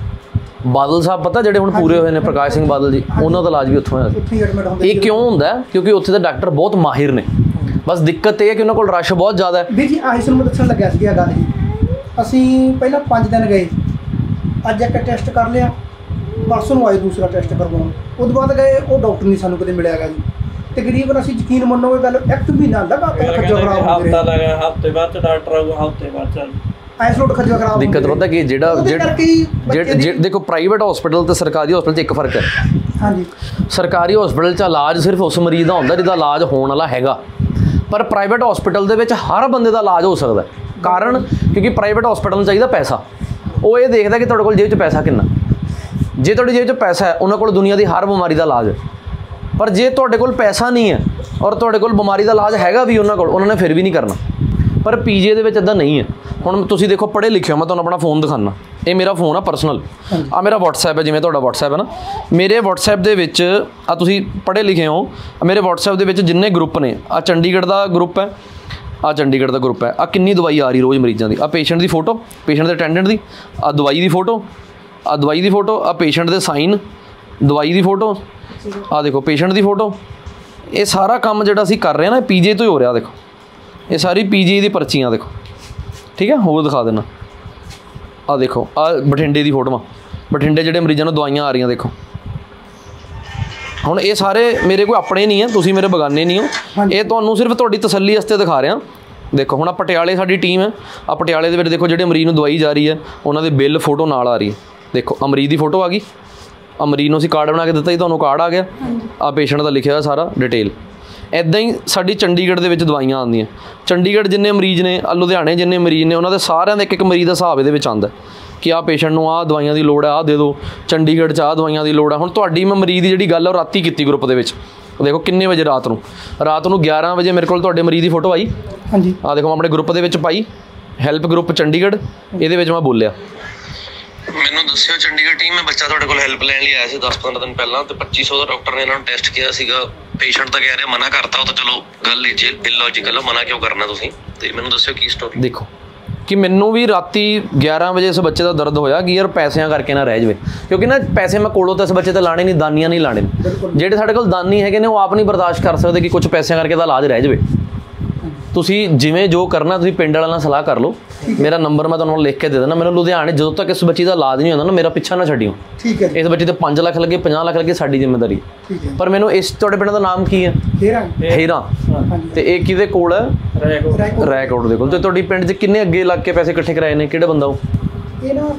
A: ਬਾਦਲ ਸਾਹਿਬ ਪਤਾ ਜਿਹੜੇ ਹੁਣ ਪੂਰੇ ਹੋਏ ਨੇ, ਪ੍ਰਕਾਸ਼ ਸਿੰਘ ਬਾਦਲ ਜੀ, ਉਹਨਾਂ ਦਾ ਇਲਾਜ ਵੀ ਉੱਥੋਂ ਹੋਇਆ ਸੀ।
B: ਉੱਥੇ ਐਡਮਿਟ ਹੁੰਦੇ
A: ਇਹ ਕਿਉਂ ਹੁੰਦਾ? ਕਿਉਂਕਿ ਉੱਥੇ ਦੇ ਡਾਕਟਰ ਬਹੁਤ ਮਾਹਿਰ ਨੇ। ਬਸ ਦਿੱਕਤ ਇਹ ਹੈ ਕਿ ਉਹਨਾਂ ਕੋਲ ਰਸ਼ ਬਹੁਤ ਜ਼ਿਆਦਾ ਹੈ।
B: ਵੀ ਜੀ ਆਹੀ ਸਾਨੂੰ ਦੱਸਣ ਲੱਗਿਆ ਸੀ ਇਹ ਗੱਲ ਜੀ। ਅਸੀਂ ਪਹਿਲਾਂ ਪੰਜ ਦਿਨ ਗਏ, ਅੱਜ ਇੱਕ ਟੈਸਟ ਕਰ ਲਿਆ, ਪਰਸੋਂ ਨੂੰ ਆਏ ਦੂਸਰਾ ਟੈਸਟ ਕਰਵਾਉਣ। ਉਹ ਤੋਂ ਬਾਅਦ ਗਏ, ਉਹ ਡਾਕਟਰ ਨਹੀਂ ਸਾਨੂੰ ਕਦੇ ਮਿਲਿਆ ਗਾ ਜੀ। ਤਕਰੀਬਨ ਅਸੀਂ ਯਕੀਨ ਮੰਨੋ ਇਹ ਗੱਲ ਇੱਕ ਮਹੀਨਾ ਲਗਾਤਾਰ ਖੱਜਲ ਖਰਾਬ ਹੋ
C: ਹਫਤਾ
B: ਰਹੇ
C: ਲੱਗਾ, ਹਫਤੇ ਬਾਅਦ ਚ ਡਾਕਟਰ ਆਊਗਾ, ਹਫਤੇ ਬਾਅਦ ਚ
B: ਐਸ ਲੋਟ ਖੱਜਲ ਖਰਾਬ
A: ਦਿੱਕਤ ਪਤਾ ਕਿ ਜਿਹੜਾ
B: ਉਹਦੇ
A: ਜਿਹੜਾ
B: ਕਰਕੇ ਹੀ ਬੱਚੇ ਦੀ-
A: ਜਿਹੜਾ- ਦੇਖੋ ਪ੍ਰਾਈਵੇਟ ਹਸਪੀਟਲ ਤੇ ਸਰਕਾਰੀ ਹਸਪੀਟਲ 'ਚ ਇੱਕ ਫਰਕ ਹੈ।
B: ਹਾਂਜੀ
A: ਸਰਕਾਰੀ ਹਸਪੀਟਲ 'ਚ ਇਲਾਜ ਸਿਰਫ ਉਸ ਮਰੀਜ਼ ਦਾ ਹੁੰਦਾ ਜਿਹਦਾ ਇਲਾਜ ਹੋਣ ਵਾਲਾ ਹੈਗਾ, ਪਰ ਪ੍ਰਾਈਵੇਟ ਹਸਪੀਟਲ ਦੇ ਵਿੱਚ ਹਰ ਬੰਦੇ ਦਾ ਇਲਾਜ ਹੋ ਸਕਦਾ। ਕਾਰਨ ਕਿਉਂਕਿ ਪ੍ਰਾਈਵੇਟ ਹਸਪੀਟਲ ਨੂੰ ਚਾਹੀਦਾ ਪੈਸਾ। ਉਹ ਇਹ ਦੇਖਦਾ ਕਿ ਤੁਹਾਡੇ ਕੋਲ ਜੇਬ 'ਚ ਪੈਸਾ ਕਿੰਨਾ। ਜੇ ਤੁਹਾਡੀ ਜੇਬ 'ਚ ਪੈਸਾ ਹੈ, ਉਹਨਾਂ ਕੋਲ ਦੁਨੀਆ ਦੀ ਹਰ ਬਿਮਾਰੀ ਦਾ ਇਲਾਜ ਹੈ। ਪਰ ਜੇ ਤੁਹਾਡੇ ਕੋਲ ਪੈਸਾ ਨਹੀਂ ਹੈ ਔਰ ਤੁਹਾਡੇ ਕੋਲ ਬਿਮਾਰੀ ਦਾ ਇਲਾਜ ਹੈਗਾ ਵੀ ਉਹਨਾਂ ਕੋਲ, ਉਹਨਾਂ ਨੇ ਫਿਰ ਵੀ ਨਹੀਂ ਕਰਨਾ। ਪਰ ਪੀਜੀਆਈ ਦੇ ਵਿੱਚ ਇੱਦਾਂ ਨਹੀਂ ਹੈ। ਹੁਣ ਤੁਸੀਂ ਦੇਖੋ ਪੜ੍ਹੇ ਲਿਖੇ ਹੋ, ਮੈਂ ਤੁਹਾਨੂੰ ਆਪਣਾ ਫੋਨ ਦਿਖਾਉਣਾ। ਇਹ ਮੇਰਾ ਫੋਨ ਆ ਪਰਸਨਲ, ਆ ਮੇਰਾ WhatsApp ਹੈ, ਜਿਵੇਂ ਤੁਹਾਡਾ WhatsApp ਹੈ ਨਾ, ਮੇਰੇ WhatsApp ਦੇ ਵਿੱਚ ਆ ਤੁਸੀਂ ਪੜ੍ਹੇ ਲਿਖੇ ਹੋ, ਮੇਰੇ WhatsApp ਦੇ ਵਿੱਚ ਜਿੰਨੇ ਗਰੁੱਪ ਨੇ, ਆ ਚੰਡੀਗੜ੍ਹ ਦਾ ਗਰੁੱਪ ਹੈ, ਆ ਚੰਡੀਗੜ੍ਹ ਦਾ ਗਰੁੱਪ ਹੈ, ਆ ਕਿੰਨੀ ਦਵਾਈ ਆ ਰਹੀ ਰੋਜ਼ ਮਰੀਜ਼ਾਂ ਦੀ, ਆ ਪੇਸ਼ੈਂਟ ਦੀ ਫੋਟੋ, ਪੇਸ਼ੈਂਟ ਦੇ ਅਟੈਂਡੈਂਟ ਦੀ, ਆ ਦਵਾਈ ਦੀ ਫੋਟੋ, ਆ ਦਵਾਈ ਦੀ ਫੋਟੋ, ਆ ਪੇਸ਼ੈਂਟ ਦੇ ਸਾਈਨ, ਦਵਾਈ ਦੀ ਫੋਟੋ, ਆ ਦੇਖੋ ਪੇਸ਼ੈਂਟ ਦੀ ਫੋਟੋ। ਇਹ ਸਾਰਾ ਕੰਮ ਜਿਹੜਾ ਅਸੀਂ ਕਰ ਰਹੇ ਹਾਂ ਨਾ ਪੀਜੀਆਈ ਤੋਂ ਹੀ ਹੋ ਰਿਹਾ। ਦੇਖੋ ਇਹ ਸਾਰੀ ਪੀਜੀਆਈ ਦੀ ਪਰਚੀਆਂ ਦੇਖੋ, ਠੀਕ ਹੈ। ਹੋਰ ਦਿਖਾ ਦੇਣਾ, ਆ ਦੇਖੋ ਆ ਬਠਿੰਡੇ ਦੀ ਫੋਟੋਆਂ, ਬਠਿੰਡੇ ਜਿਹੜੇ ਮਰੀਜ਼ਾਂ ਨੂੰ ਦਵਾਈਆਂ ਆ ਰਹੀਆਂ ਦੇਖੋ। ਹੁਣ ਇਹ ਸਾਰੇ ਮੇਰੇ ਕੋਈ ਆਪਣੇ ਨਹੀਂ ਹੈ, ਤੁਸੀਂ ਮੇਰੇ ਬਗਾਨੇ ਨਹੀਂ ਹੋ, ਇਹ ਤੁਹਾਨੂੰ ਸਿਰਫ ਤੁਹਾਡੀ ਤਸੱਲੀ ਵਾਸਤੇ ਦਿਖਾ ਰਿਹਾ। ਦੇਖੋ ਹੁਣ ਆ ਪਟਿਆਲੇ ਸਾਡੀ ਟੀਮ ਹੈ, ਆ ਪਟਿਆਲੇ ਦੇ ਵਿੱਚ ਦੇਖੋ ਜਿਹੜੇ ਮਰੀਜ਼ ਨੂੰ ਦਵਾਈ ਜਾ ਰਹੀ ਹੈ ਉਹਨਾਂ ਦੇ ਬਿੱਲ ਫੋਟੋ ਨਾਲ ਆ ਰਹੀ ਹੈ। ਦੇਖੋ ਆ ਮਰੀਜ਼ ਦੀ ਫੋਟੋ ਆ ਗਈ, ਆ ਮਰੀਜ਼ ਨੂੰ ਅਸੀਂ ਕਾਰਡ ਬਣਾ ਕੇ ਦਿੱਤਾ ਜੀ, ਤੁਹਾਨੂੰ ਕਾਰਡ ਆ ਗਿਆ, ਆ ਪੇਸ਼ੈਂਟ ਦਾ ਲਿਖਿਆ ਹੋਇਆ ਸਾਰਾ ਡਿਟੇਲ। ਇੱਦਾਂ ਹੀ ਸਾਡੀ ਚੰਡੀਗੜ੍ਹ ਦੇ ਵਿੱਚ ਦਵਾਈਆਂ ਆਉਂਦੀਆਂ। ਚੰਡੀਗੜ੍ਹ ਜਿੰਨੇ ਮਰੀਜ਼ ਨੇ, ਆ ਲੁਧਿਆਣੇ ਜਿੰਨੇ ਮਰੀਜ਼ ਨੇ, ਉਹਨਾਂ ਦੇ ਸਾਰਿਆਂ ਦਾ ਇੱਕ ਇੱਕ ਮਰੀਜ਼ ਦਾ ਹਿਸਾਬ ਇਹਦੇ ਵਿੱਚ ਆਉਂਦਾ ਕਿ ਆਹ ਪੇਸ਼ੈਂਟ ਨੂੰ ਆਹ ਦਵਾਈਆਂ ਦੀ ਲੋੜ ਹੈ, ਆਹ ਦੇ ਦਿਓ, ਚੰਡੀਗੜ੍ਹ 'ਚ ਆਹ ਦਵਾਈਆਂ ਦੀ ਲੋੜ ਹੈ। ਹੁਣ ਤੁਹਾਡੀ ਮੈਂ ਮਰੀਜ਼ ਦੀ ਜਿਹੜੀ ਗੱਲ ਉਹ ਰਾਤੀ ਕੀਤੀ ਗਰੁੱਪ ਦੇ ਵਿੱਚ, ਦੇਖੋ ਕਿੰਨੇ ਵਜੇ ਰਾਤ ਨੂੰ, ਰਾਤ ਨੂੰ ਗਿਆਰਾਂ ਵਜੇ ਮੇਰੇ ਕੋਲ ਤੁਹਾਡੇ ਮਰੀਜ਼ ਦੀ ਫੋਟੋ ਆਈ।
B: ਹਾਂਜੀ
A: ਆਹ ਦੇਖੋ ਮੈਂ ਆਪਣੇ ਗਰੁੱਪ ਦੇ ਵਿੱਚ ਪਾਈ, ਹੈਲਪ ਗਰੁੱਪ ਚੰਡੀਗੜ੍ਹ, ਇਹਦੇ ਵਿੱਚ ਮੈਂ ਬੋਲਿਆ ਮੈਨੂੰ ਦੱਸਿਓ ਚੰਡੀਗੜ੍ਹ ਟੀਮ ਮੈਂ ਬੱਚਾ ਤੁਹਾਡੇ ਕੋਲ ਹੈਲਪ ਲੈਣ ਲਈ ਆਇਆ ਸੀ ਦਸ ਪੰਦਰਾਂ ਦਿਨ ਪਹਿਲਾਂ, ਤੇ ਪੱਚੀ ਸੌ ਦਾ ਡਾਕਟਰ ਨੇ ਇਹਨਾਂ ਨੂੰ ਟੈਸਟ ਕੀਤਾ ਸੀਗਾ। ਪੇਸ਼ੈਂਟ ਤਾਂ ਕਹਿ ਰਿਹਾ ਮਨਾ ਕਰਤਾ, ਉਹ ਤਾਂ ਚਲੋ ਗੱਲ ਇਲੌਜੀਕਲ, ਮਨਾ ਕਿਉਂ ਕਰਨਾ ਤੁਸੀਂ, ਤੇ ਮੈਨੂੰ ਦੱਸਿਓ ਕੀ ਸਟੋਰੀ। ਦੇਖੋ ਕਿ ਮੈਨੂੰ ਵੀ ਰਾਤੀ ਗਿਆਰਾਂ ਵਜੇ ਇਸ ਬੱਚੇ ਦਾ ਦਰਦ ਹੋਇਆ ਕਿ ਯਾਰ ਪੈਸਿਆਂ ਕਰਕੇ ਨਾ ਰਹਿ ਜਾਵੇ, ਕਿਉਂਕਿ ਨਾ ਪੈਸੇ ਮੈਂ ਕੋਲੋਂ ਤਾਂ ਇਸ ਬੱਚੇ ਤੇ ਲਾਣੇ ਨਹੀਂ, ਦਾਨੀਆਂ ਨਹੀਂ ਲਾਣੇ। ਜਿਹੜੇ ਸਾਡੇ ਕੋਲ ਦਾਨੀ ਹੈਗੇ ਨੇ ਉਹ ਆਪ ਨਹੀਂ ਬਰਦਾਸ਼ਤ ਕਰ ਸਕਦੇ ਕਿ ਕੁਝ ਪੈਸਿਆਂ ਕਰਕੇ ਤਾਂ ਇਲਾਜ ਰਹਿ ਜਾਵੇ। ਤੁਸੀਂ ਜਿਵੇਂ ਜੋ ਕਰਨਾ ਤੁਸੀਂ ਪਿੰਡ ਵਾਲਿਆਂ ਨਾਲ ਸਲਾਹ ਕਰ ਲਓ। ਮੇਰਾ ਨੰਬਰ ਮੈਂ ਤੁਹਾਨੂੰ ਲਿਖ ਕੇ ਦੇ ਦੇਣਾ। ਮੈਨੂੰ ਲੁਧਿਆਣੇ ਜਦੋਂ ਤੱਕ ਇਸ ਬੱਚੀ ਦਾ ਇਲਾਜ ਨਹੀਂ ਹੁੰਦਾ ਨਾ ਮੇਰਾ ਪਿੱਛਾ ਨਾ ਛੱਡਿਓ।
B: ਠੀਕ ਹੈ ਜੀ।
A: ਇਸ ਬੱਚੀ ਤੇ ਪੰਜ ਲੱਖ ਲੱਗੇ ਪੰਜਾਹ ਲੱਖ ਲੱਗੇ ਸਾਡੀ ਜ਼ਿੰਮੇਵਾਰੀ।
B: ਠੀਕ ਹੈ।
A: ਪਰ ਮੈਨੂੰ ਇਸ ਤੁਹਾਡੇ ਪਿੰਡ ਦਾ ਨਾਮ ਕੀ ਹੈ?
B: ਹੀਰਾ।
A: ਹੀਰਾ। ਤੇ ਇਹ ਕਿਹਦੇ ਕੋਲ ਹੈ?
B: ਰਾਏਕੋਟ।
A: ਰਾਏਕੋਟ ਦੇ ਕੋਲ। ਤੇ ਤੁਹਾਡੀ ਪਿੰਡ 'ਚ ਕਿੰਨੇ ਅੱਗੇ ਲੱਗ ਕੇ ਪੈਸੇ ਇਕੱਠੇ ਕਰਾਏ ਨੇ? ਕਿਹੜਾ ਬੰਦਾ ਉਹ?
B: ਇਹ ਨਾ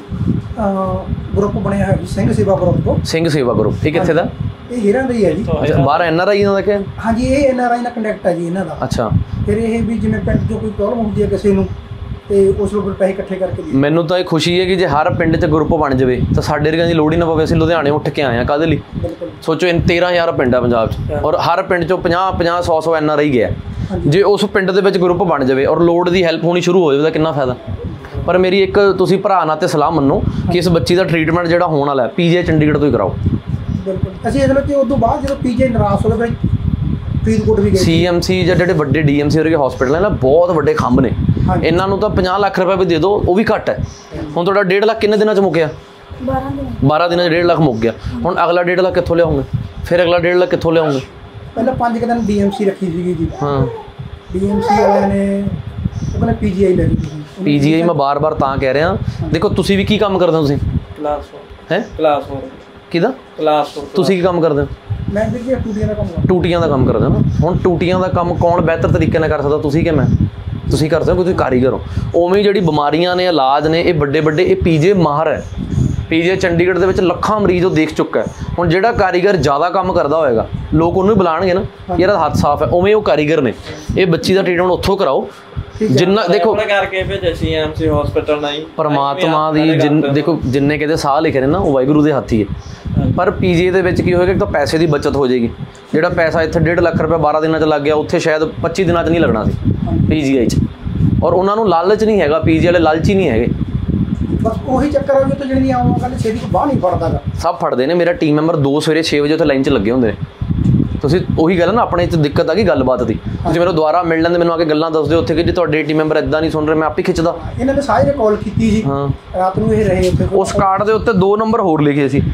B: ਗਰੁੱਪ ਬਣਿਆ ਹੋਇਆ ਜੀ, ਸਿੰਘ ਸੇਵਾ ਗਰੁੱਪ।
A: ਸਿੰਘ ਸੇਵਾ ਗਰੁੱਪ। ਇਹ ਕਿੱਥੇ ਦਾ?
B: ਇਹ ਹੀਰਾ ਦਾ ਹੀ ਹੈ ਜੀ।
A: ਅੱਛਾ, ਬਾਹਰ ਐਨ ਆਰ ਆਈ ਦਾ ਕਿ?
B: ਹਾਂਜੀ, ਇਹ ਐਨ ਆਰ ਆਈ ਨਾਲ ਕੰਟੈਕਟ ਹੈ ਜੀ ਇਹਨਾਂ ਦਾ।
A: ਅੱਛਾ।
B: ਫਿਰ ਇਹ ਵੀ ਜਿਵੇਂ ਪਿੰਡ 'ਚੋਂ ਕੋਈ ਪ੍ਰੋਬਲਮ ਹੁੰਦੀ ਹੈ ਕਿਸੇ ਨੂੰ ਤੇ ਉਸ ਨੂੰ ਫਿਰ ਪੈਸੇ ਇਕੱਠੇ ਕਰਕੇ ਦੇ।
A: ਮੈਨੂੰ ਤਾਂ ਇਹ ਖੁਸ਼ੀ ਹੈ ਕਿ ਜੇ ਹਰ ਪਿੰਡ 'ਚ ਗਰੁੱਪ ਬਣ ਜਾਵੇ ਤਾਂ ਸਾਡੇ ਵਰਗਿਆਂ ਦੀ ਲੋੜ ਹੀ ਨਾ ਪਵੇ। ਅਸੀਂ ਲੁਧਿਆਣੇ ਉੱਠ ਕੇ ਆਏ ਹਾਂ ਕਾਹਦੇ ਲਈ?
B: ਬਿਲਕੁਲ।
A: ਸੋਚੋ ਇਹ ਤੇਰਾਂ ਹਜ਼ਾਰ ਪਿੰਡ ਆ ਪੰਜਾਬ 'ਚ ਔਰ ਹਰ ਪਿੰਡ 'ਚੋਂ ਪੰਜਾਹ ਪੰਜਾਹ ਸੌ ਸੌ ਐਨ ਆਰ ਆਈ ਗਿਆ। ਜੇ ਉਸ ਪਿੰਡ ਦੇ ਵਿੱਚ ਗਰੁੱਪ ਬਣ ਜਾਵੇ ਔਰ ਲੋੜ ਦੀ ਹੈਲਪ ਹੋਣੀ ਸ਼ੁਰੂ ਹੋ ਜਾਵੇ ਤਾਂ ਕਿੰਨਾ ਫਾਇਦਾ। ਪਰ ਮੇਰੀ ਇੱਕ ਤੁਸੀਂ ਭਰਾ ਨਾਲ ਤੇ ਸਲਾਹ ਮੰਨੋ ਕਿ ਇਸ ਬੱਚੀ ਦਾ ਟ੍ਰੀਟਮੈਂਟ ਜਿਹੜਾ ਹੋਣ ਵਾਲਾ ਹੈ ਪੀਜੀਆਈ ਚੰਡੀਗੜ੍ਹ ਤੋਂ ਹੀ ਕਰਾਓ।
B: ਬਿਲਕੁਲ। ਅਸੀਂ ਇਹਦੇ ਵਿੱਚ ਉਸ ਤੋਂ ਬਾਅਦ ਜਦੋਂ ਪੀਜੀਆਈ ਨਰਾਸ ਹੋ ਗਏ ਫਰੀਦਕੋਟ ਵੀ ਗਏ।
A: ਸੀਐਮਸੀ ਜਾਂ ਜਿਹੜੇ ਵੱਡੇ ਡੀਐਮਸੀ ਵਰਗੇ ਹਸਪੀਟਲ ਹੈ ਨਾ ਬਹੁਤ ਵੱਡੇ ਖੰਭ ਨੇ। ਇਹਨਾਂ ਨੂੰ ਤਾਂ ਪੰਜਾਹ ਲੱਖ ਰੁਪਏ ਵੀ ਦੇ ਦਿਓ ਉਹ ਵੀ ਘੱਟ ਹੈ। ਹੁਣ ਤੁਹਾਡਾ ਡੇਢ ਲੱਖ ਕਿੰਨੇ ਦਿਨਾਂ 'ਚ ਮੁੱਕਿਆ?
D: ਬਾਰਾਂ ਦਿਨ।
A: ਬਾਰਾਂ ਦਿਨਾਂ 'ਚ ਡੇਢ ਲੱਖ ਮੁੱਕ ਗਿਆ। ਹੁਣ ਅਗਲਾ ਡੇਢ ਲੱਖ ਕਿੱਥੋਂ ਲਿਆਉਂਗੇ? ਫਿਰ ਅਗਲਾ ਡੇਢ ਲੱਖ ਕਿੱਥੋਂ ਲਿਆਉਂਗੇ?
B: ਪਹਿਲਾਂ ਪੰਜ ਕੁ ਦਿਨ ਡੀਐਮਸੀ ਰੱਖੀ ਸੀਗੀ ਜੀ।
A: ਹਾਂ।
B: ਡੀਐਮਸੀ ਵਾਲਿਆਂ ਨੇ ਉਹ ਕਹਿੰਦੇ ਪੀਜੀਆਈ ਲੈ ਲਈ ਤੁਸੀਂ।
A: ਪੀਜੀਆਈ ਮੈਂ ਬਾਰ-ਬਾਰ ਤਾਂ ਕਹਿ ਰਿਹਾ ਦੇਖੋ ਤੁਸੀਂ ਵੀ ਕੀ ਕੰਮ ਕਰਦੇ ਹੋ? ਤੁਸੀਂ
C: ਕਲਾਸ
A: ਹੈ
C: ਕਲਾਸ ਫੋਰ
A: ਕਿਹਦਾ?
C: Class four.
A: ਤੁਸੀਂ ਕੀ ਕੰਮ ਕਰਦੇ ਹੋ?
B: ਮੈਂ ਵੀਰ ਜੀ ਟੂਟੀਆਂ ਦਾ ਕੰਮ ਕਰਦਾ।
A: ਟੂਟੀਆਂ ਦਾ ਕੰਮ ਕਰਦੇ ਹੋ ਨਾ। ਹੁਣ ਟੂਟੀਆਂ ਦਾ ਕੰਮ ਕੌਣ ਬਿਹਤਰ ਤਰੀਕੇ ਨਾਲ ਕਰ ਸਕਦਾ? ਤੁਸੀਂ ਕਿ ਮੈਂ? ਤੁਸੀਂ ਕਰ ਸਕਦੇ ਹੋ, ਤੁਸੀਂ ਕਾਰੀਗਰ ਹੋ। ਉਵੇਂ ਜਿਹੜੀ ਬਿਮਾਰੀਆਂ ਨੇ ਇਲਾਜ ਨੇ ਇਹ ਵੱਡੇ ਵੱਡੇ ਇਹ ਪੀਜੀਆਈ ਮਾਹਰ ਹੈ। ਪੀਜੀਆਈ ਚੰਡੀਗੜ੍ਹ ਦੇ ਵਿੱਚ ਲੱਖਾਂ ਮਰੀਜ਼ ਉਹ ਦੇਖ ਚੁੱਕਾ ਹੈ। ਹੁਣ ਜਿਹੜਾ ਕਾਰੀਗਰ ਜ਼ਿਆਦਾ ਕੰਮ ਕਰਦਾ ਹੋਏਗਾ ਲੋਕ ਉਹਨੂੰ ਹੀ ਬੁਲਾਉਣਗੇ ਨਾ ਯਾਰ ਹੱਥ ਸਾਫ਼ ਹੈ। ਉਵੇਂ ਉਹ ਕਾਰੀਗਰ ਨੇ। ਇਹ ਬੱਚੀ ਦਾ ਟ੍ਰੀਟਮੈਂਟ ਉੱਥੋਂ ਕਰਾਓ ਜਿੰਨਾ ਦੇਖੋ
C: ਕਰਕੇ ਭੇਜੇ ਸੀਐਮਸੀ ਹਸਪੀਟਲ ਨਹੀਂ।
A: ਪਰਮਾਤਮਾ ਦੀ ਜਿੰਨ ਦੇਖੋ ਜਿੰਨੇ ਕਿਤੇ ਸਾਹ ਲਿਖੇ ਨੇ ਨਾ ਉਹ ਵਾਹਿਗੁਰੂ ਦੇ ਹੱਥ ਹੀ ਹੈ। ਪਰ ਪੀਜੀਆਈ ਦੇ ਵਿੱਚ ਕੀ ਹੋਏਗਾ ਕਿ ਤਾਂ ਪੈਸੇ ਦੀ ਬਚਤ ਹੋ ਜਾਏਗੀ। ਜਿਹੜਾ ਪੈਸਾ ਇੱਥੇ ਡੇਢ ਲੱਖ ਰੁਪਏ ਬਾਰਾਂ ਦਿਨਾਂ 'ਚ ਲੱਗ ਗਿਆ ਉੱਥੇ ਸ਼ਾਇਦ ਪੱਚੀ ਦਿਨਾਂ 'ਚ ਨਹੀਂ ਲੱਗਣਾ ਸੀ ਪੀਜੀਆਈ 'ਚ। ਔਰ ਉਹਨਾਂ ਨੂੰ ਲਾਲਚ ਨਹੀਂ ਹੈਗਾ। ਪੀਜੀਆਈ ਵਾਲੇ ਲਾਲਚੀ ਨਹੀਂ ਹੈਗੇ।
B: ਬਸ ਉਹੀ ਚੱਕਰ ਆ ਵੀ ਉੱਥੇ ਜਿਹੜੀ ਆਉਂ ਗੱਲ ਛੇਤੀ ਤੋਂ ਬਾਹਰ ਨਹੀਂ ਫੜਦਾ ਗਾ।
A: ਸਭ ਫੜਦੇ ਨੇ। ਮੇਰਾ ਟੀਮ ਮੈਂਬਰ ਦੋ ਸਵੇਰੇ ਛੇ ਵਜੇ ਉੱਥੇ ਲਾਈਨ 'ਚ ਲੱਗੇ ਹੁੰਦੇ ਨੇ। ਤੁਸੀਂ ਉਹੀ ਗੱਲ ਨਾ ਆਪਣੇ 'ਚ ਦਿੱਕਤ ਆ ਗਈ ਗੱਲਬਾਤ ਦੀ। ਤੁਸੀਂ ਮੈਨੂੰ ਦੁਬਾਰਾ ਮਿਲ ਲੈਂਦੇ ਮੈਨੂੰ ਆ ਕੇ ਗੱਲਾਂ ਦੱਸ ਦਿਓ ਉੱਥੇ ਕਿ ਜੇ ਤੁਹਾਡੇ ਟੀਮ ਮੈਂਬਰ ਇੱਦਾਂ ਨਹੀਂ ਸੁਣ ਰਹੇ ਮੈਂ ਆਪੇ ਖਿੱਚਦਾ।
B: ਇਹਨਾਂ ਨੇ ਸਾਰੇ ਨੇ ਕਾਲ ਕੀਤੀ ਜੀ।
A: ਹਾਂ।
B: ਰਾਤ ਨੂੰ ਇਹ ਰਹੇ ਉੱਥੇ।
A: ਉਸ ਕਾਰਡ ਦੇ ਉੱਤੇ ਦੋ ਨੰਬਰ ਹੋਰ ਲਿਖੇ ਸੀ।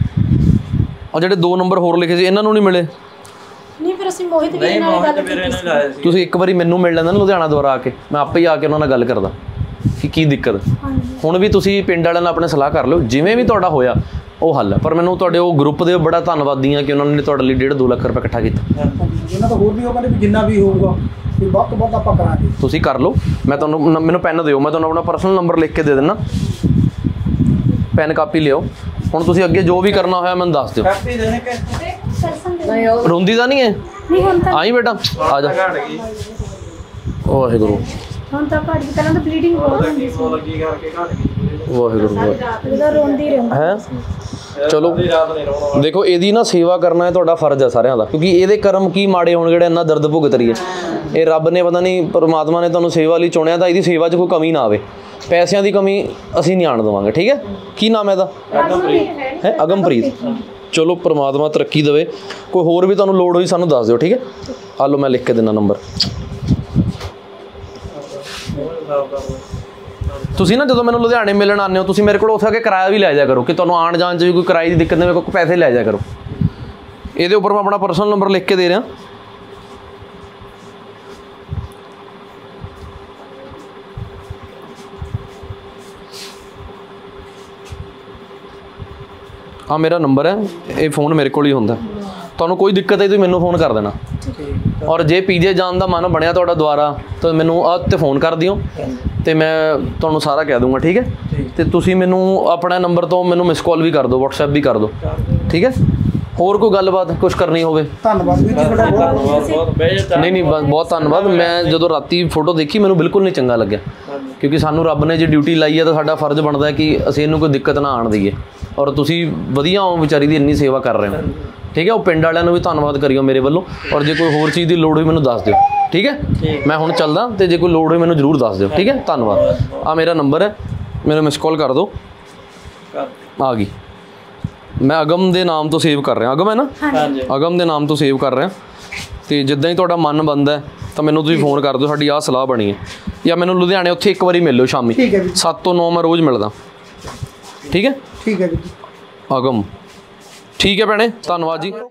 A: ਉਹ ਜਿਹੜੇ ਦੋ ਨੰਬਰ ਹੋਰ ਲਿਖੇ ਸੀ ਇਹਨਾਂ ਨੂੰ ਨਹੀਂ ਮਿਲੇ।
D: ਨਹੀਂ ਫਿਰ ਅਸੀਂ ਮੋਹਿਤ ਵੀਰ
C: ਨਹੀਂ
D: ਨਾਲ
C: ਮੋਹਿਤ
D: ਗੱਲ
C: ਵੀਰੇ ਨੇ
D: ਕੀਤੀ
C: ਲਾਇਆ ਸੀ।
A: ਤੁਸੀਂ ਇੱਕ ਵਾਰੀ ਮੈਨੂੰ ਮਿਲ ਲੈਂਦਾ ਨਾ ਲੁਧਿਆਣਾ ਦੁਆਰਾ ਆ ਕੇ ਮੈਂ ਆਪੇ ਹੀ ਆ ਕੇ ਉਹਨਾਂ ਨਾਲ ਗੱਲ ਕਰਦਾ ਕਿ ਕੀ ਦਿੱਕਤ।
D: ਹਾਂਜੀ।
A: ਹੁਣ ਵੀ ਤੁਸੀਂ ਪਿੰਡ ਵਾਲਿਆਂ ਨਾਲ ਆਪਣੇ ਸਲਾਹ ਕਰ ਲਓ ਜਿਵੇਂ ਵੀ ਤੁਹਾਡਾ ਹੋਇਆ ਉਹ ਹੱਲ ਹੈ। ਪਰ ਮੈਨੂੰ ਤੁਹਾਡੇ ਉਹ ਗਰੁੱਪ ਦੇ ਬੜਾ ਧੰਨਵਾਦੀ ਹਾਂ ਕਿ ਉਹਨਾਂ ਨੇ ਤੁਹਾਡੇ ਲਈ ਡੇਢ ਦੋ ਲੱਖ ਰੁਪਏ ਇਕੱਠਾ ਕੀਤਾ।
B: ਉਹਨਾਂ ਦਾ ਹੋਰ ਵੀ ਉਹ ਕਹਿੰਦੇ ਵੀ ਜਿੰਨਾ ਵੀ ਹੋਊਗਾ ਵੀ ਵੱਧ ਤੋਂ ਵੱਧ ਆਪਾਂ ਕਰਾਂਗੇ।
A: ਤੁਸੀਂ ਕਰ ਲਓ। ਮੈਂ ਤੁਹਾਨੂੰ ਨ- ਮੈਨੂੰ ਪੈਨ ਦਿਓ ਮੈਂ ਤੁਹਾਨੂੰ ਆਪਣਾ ਪਰਸਨਲ ਨੰਬਰ ਲਿਖ ਕੇ ਦੇ ਦਿੰਦਾ। ਪੈਨ ਕਾਪੀ ਲਿਓ। ਹੁਣ ਤੁਸੀਂ ਅੱਗੇ ਜੋ ਵੀ ਕਰਨਾ ਹੋਇਆ ਮੈਨੂੰ ਦੱਸ ਦਿਓ।
C: ਕਾਪੀ ਦੇਣੇ ਕਿ
D: ਪਰਸਨ ਦੇ
A: ਰੋਂਦੀ ਤਾਂ ਨਹੀਂ ਹੈ?
D: ਨਹੀਂ ਹੁਣ ਤਾਂ
A: ਆਈ ਬੇਟਾ ਆ ਜਾ।
C: ਘਟ ਗਈ
A: ਵਾਹਿਗੁਰੂ
D: ਹੁਣ ਤਾਂ ਘੱਟ ਗਈ। ਪਹਿਲਾਂ ਤਾਂ ਬਲੀਡਿੰਗ ਬਹੁਤ ਹੁੰਦੀ ਸੀ।
C: ਲੱਗੀ ਕਰਕੇ ਘਟ ਗਈ।
A: ਵਾਹਿਗੁਰੂ
D: ਉਹਦਾ ਰੋਂਦੀ ਰਹਿੰਦਾ
A: ਹੈ। ਚਲੋ
C: ਅੱਧੀ ਰਾਤ ਨਹੀਂ ਰੋਣਾ।
A: ਦੇਖੋ ਇਹਦੀ ਨਾ ਸੇਵਾ ਕਰਨਾ ਹੈ ਤੁਹਾਡਾ ਫਰਜ਼ ਹੈ ਸਾਰਿਆਂ ਦਾ ਕਿਉਂਕਿ ਇਹਦੇ ਕਰਮ ਕੀ ਮਾੜੇ ਹੋਣ ਜਿਹੜੇ ਇੰਨਾ ਦਰਦ ਭੁਗਤ ਰਹੀ ਹੈ। ਇਹ ਰੱਬ ਨੇ ਪਤਾ ਨਹੀਂ ਪਰਮਾਤਮਾ ਨੇ ਤੁਹਾਨੂੰ ਸੇਵਾ ਲਈ ਚੁਣਿਆ ਤਾਂ ਇਹਦੀ ਸੇਵਾ 'ਚ ਕੋਈ ਕਮੀ ਨਾ ਆਵੇ। ਪੈਸਿਆਂ ਦੀ ਕਮੀ ਅਸੀਂ ਨਹੀਂ ਆਣ ਦੇਵਾਂਗੇ। ਠੀਕ ਹੈ। ਕੀ ਨਾਮ ਹੈ ਇਹਦਾ? ਹੈ ਅਗਮਪ੍ਰੀਤ। ਚਲੋ ਪਰਮਾਤਮਾ ਤਰੱਕੀ ਦੇਵੇ। ਕੋਈ ਹੋਰ ਵੀ ਤੁਹਾਨੂੰ ਲੋੜ ਹੋਈ ਸਾਨੂੰ ਦੱਸ ਦਿਓ। ਠੀਕ ਹੈ। ਆ ਲਓ ਮੈਂ ਲਿਖ ਕੇ ਦਿੰਦਾ ਨੰਬਰ। ਤੁਸੀਂ ਨਾ ਜਦੋਂ ਮੈਨੂੰ ਲੁਧਿਆਣੇ ਮਿਲਣ ਆਉਂਦੇ ਹੋ ਤੁਸੀਂ ਮੇਰੇ ਕੋਲ ਉੱਥੇ ਆ ਕੇ ਕਿਰਾਇਆ ਵੀ ਲੈ ਜਾਇਆ ਕਰੋ ਕਿ ਤੁਹਾਨੂੰ ਆਉਣ ਜਾਣ 'ਚ ਵੀ ਕੋਈ ਕਿਰਾਏ ਦੀ ਦਿੱਕਤ ਨਹੀਂ ਮੇਰੇ ਕੋਲ ਪੈਸੇ ਲੈ ਜਾਇਆ ਕਰੋ। ਇਹਦੇ ਉੱਪਰ ਮੈਂ ਆਪਣਾ ਪਰਸਨਲ ਨੰਬਰ ਲਿਖ ਕੇ ਦੇ ਰਿਹਾ। ਆ ਮੇਰਾ ਨੰਬਰ ਹੈ। ਇਹ ਫ਼ੋਨ ਮੇਰੇ ਕੋਲ ਹੀ ਹੁੰਦਾ। ਤੁਹਾਨੂੰ ਕੋਈ ਦਿੱਕਤ ਹੈ ਤੁਸੀਂ ਮੈਨੂੰ ਫ਼ੋਨ ਕਰ ਦੇਣਾ। ਔਰ ਜੇ ਪੀਜੇ ਜਾਣ ਦਾ ਮਨ ਬਣਿਆ ਤੁਹਾਡਾ ਦੁਬਾਰਾ ਤਾਂ ਮੈਨੂੰ ਆਹ 'ਤੇ ਫ਼ੋਨ ਕਰ ਦਿਓ ਤੇ ਮੈਂ ਤੁਹਾਨੂੰ ਸਾਰਾ ਕਹਿ ਦੂੰਗਾ। ਠੀਕ ਹੈ। ਤੇ ਤੁਸੀਂ ਮੈਨੂੰ ਆਪਣਾ ਨੰਬਰ ਤੋਂ ਮੈਨੂੰ ਮਿਸ ਕਾਲ ਵੀ ਕਰ ਦਿਓ ਵਟਸਐਪ ਵੀ ਕਰ ਦਿਓ। ਠੀਕ ਹੈ। ਹੋਰ ਕੋਈ ਗੱਲਬਾਤ ਕੁਝ ਕਰਨੀ ਹੋਵੇ?
B: ਧੰਨਵਾਦ ਵੀਰ ਜੀ ਤੁਹਾਡਾ ਬਹੁਤ।
C: ਬਹੁਤ ਬਹੁਤ ਬੇਇੱਜ਼ਤ।
A: ਨਹੀਂ ਨਹੀਂ ਬਸ ਬਹੁਤ ਧੰਨਵਾਦ। ਮੈਂ ਜਦੋਂ ਰਾਤੀ ਫੋਟੋ ਦੇਖੀ ਮੈਨੂੰ ਬਿਲਕੁਲ ਨਹੀਂ ਚੰਗਾ ਲੱਗਿਆ ਕਿਉਂਕਿ ਸਾਨੂੰ ਰੱਬ ਨੇ ਜੇ ਡਿਊਟੀ ਲਾਈ ਹੈ ਤਾਂ ਸਾਡਾ ਫਰਜ਼ ਬਣਦਾ ਹੈ ਕਿ ਅਸੀਂ ਇਹਨੂੰ ਕੋਈ ਦਿੱਕਤ ਨਾ ਆਉਣ ਦਈਏ। ਔਰ ਤੁਸੀਂ ਵਧੀਆ ਹੋ ਵਿਚਾਰੀ ਦੀ ਇੰਨੀ ਸੇਵਾ ਕਰ ਰਹੇ ਹੋ। ਠੀਕ ਹੈ। ਉਹ ਪਿੰਡ ਵਾਲਿਆਂ ਨੂੰ ਵੀ ਧੰਨਵਾਦ ਕਰਿਓ ਮੇਰੇ ਵੱਲੋਂ। ਔਰ ਜੇ ਕੋਈ ਹੋਰ ਚੀਜ਼ ਦੀ ਲੋੜ ਹੋਈ ਮੈਨੂੰ ਦੱਸ ਦਿਓ। ਠੀਕ ਹੈ। ਮੈਂ ਹੁਣ ਚੱਲਦਾ ਤੇ ਜੇ ਕੋਈ ਲੋੜ ਹੋਈ ਮੈਨੂੰ ਜ਼ਰੂਰ ਦੱਸ ਦਿਓ। ਠੀਕ ਹੈ। ਧੰਨਵਾਦ। ਆ ਮੇਰਾ ਨੰਬਰ ਹੈ ਮੈਨੂੰ ਮਿਸ ਕਾਲ ਕਰ ਦਿਓ। ਆ ਗਈ। ਮੈਂ ਅਗਮ ਦੇ ਨਾਮ ਤੋਂ ਸੇਵ ਕਰ ਰਿਹਾ। ਅਗਮ ਹੈ ਨਾ?
C: ਹਾਂਜੀ।
A: ਅਗਮ ਦੇ ਨਾਮ ਤੋਂ ਸੇਵ ਕਰ ਰਿਹਾ ਤੇ ਜਿੱਦਾਂ ਹੀ ਤੁਹਾਡਾ ਮਨ ਬਣਦਾ ਤਾਂ ਮੈਨੂੰ ਤੁਸੀਂ ਫੋਨ ਕਰ ਦਿਓ। ਸਾਡੀ ਆਹ ਸਲਾਹ ਬਣੀ ਹੈ ਜਾਂ ਮੈਨੂੰ ਲੁਧਿਆਣੇ ਉੱਥੇ ਇੱਕ ਵਾਰੀ ਮਿਲ ਲਿਓ ਸ਼ਾਮੀ।
B: ਠੀਕ ਹੈ ਵੀਰ ਜੀ।
A: ਸੱਤ ਤੋਂ ਨੌ ਮੈਂ ਰੋਜ਼ ਮਿਲਦਾ। ਠੀਕ ਹੈ।
B: ਠੀਕ ਹੈ ਵੀਰ ਜੀ।
A: ਅਗਮ ਠੀਕ ਹੈ ਭੈਣੇ ਧੰਨਵਾਦ ਜੀ।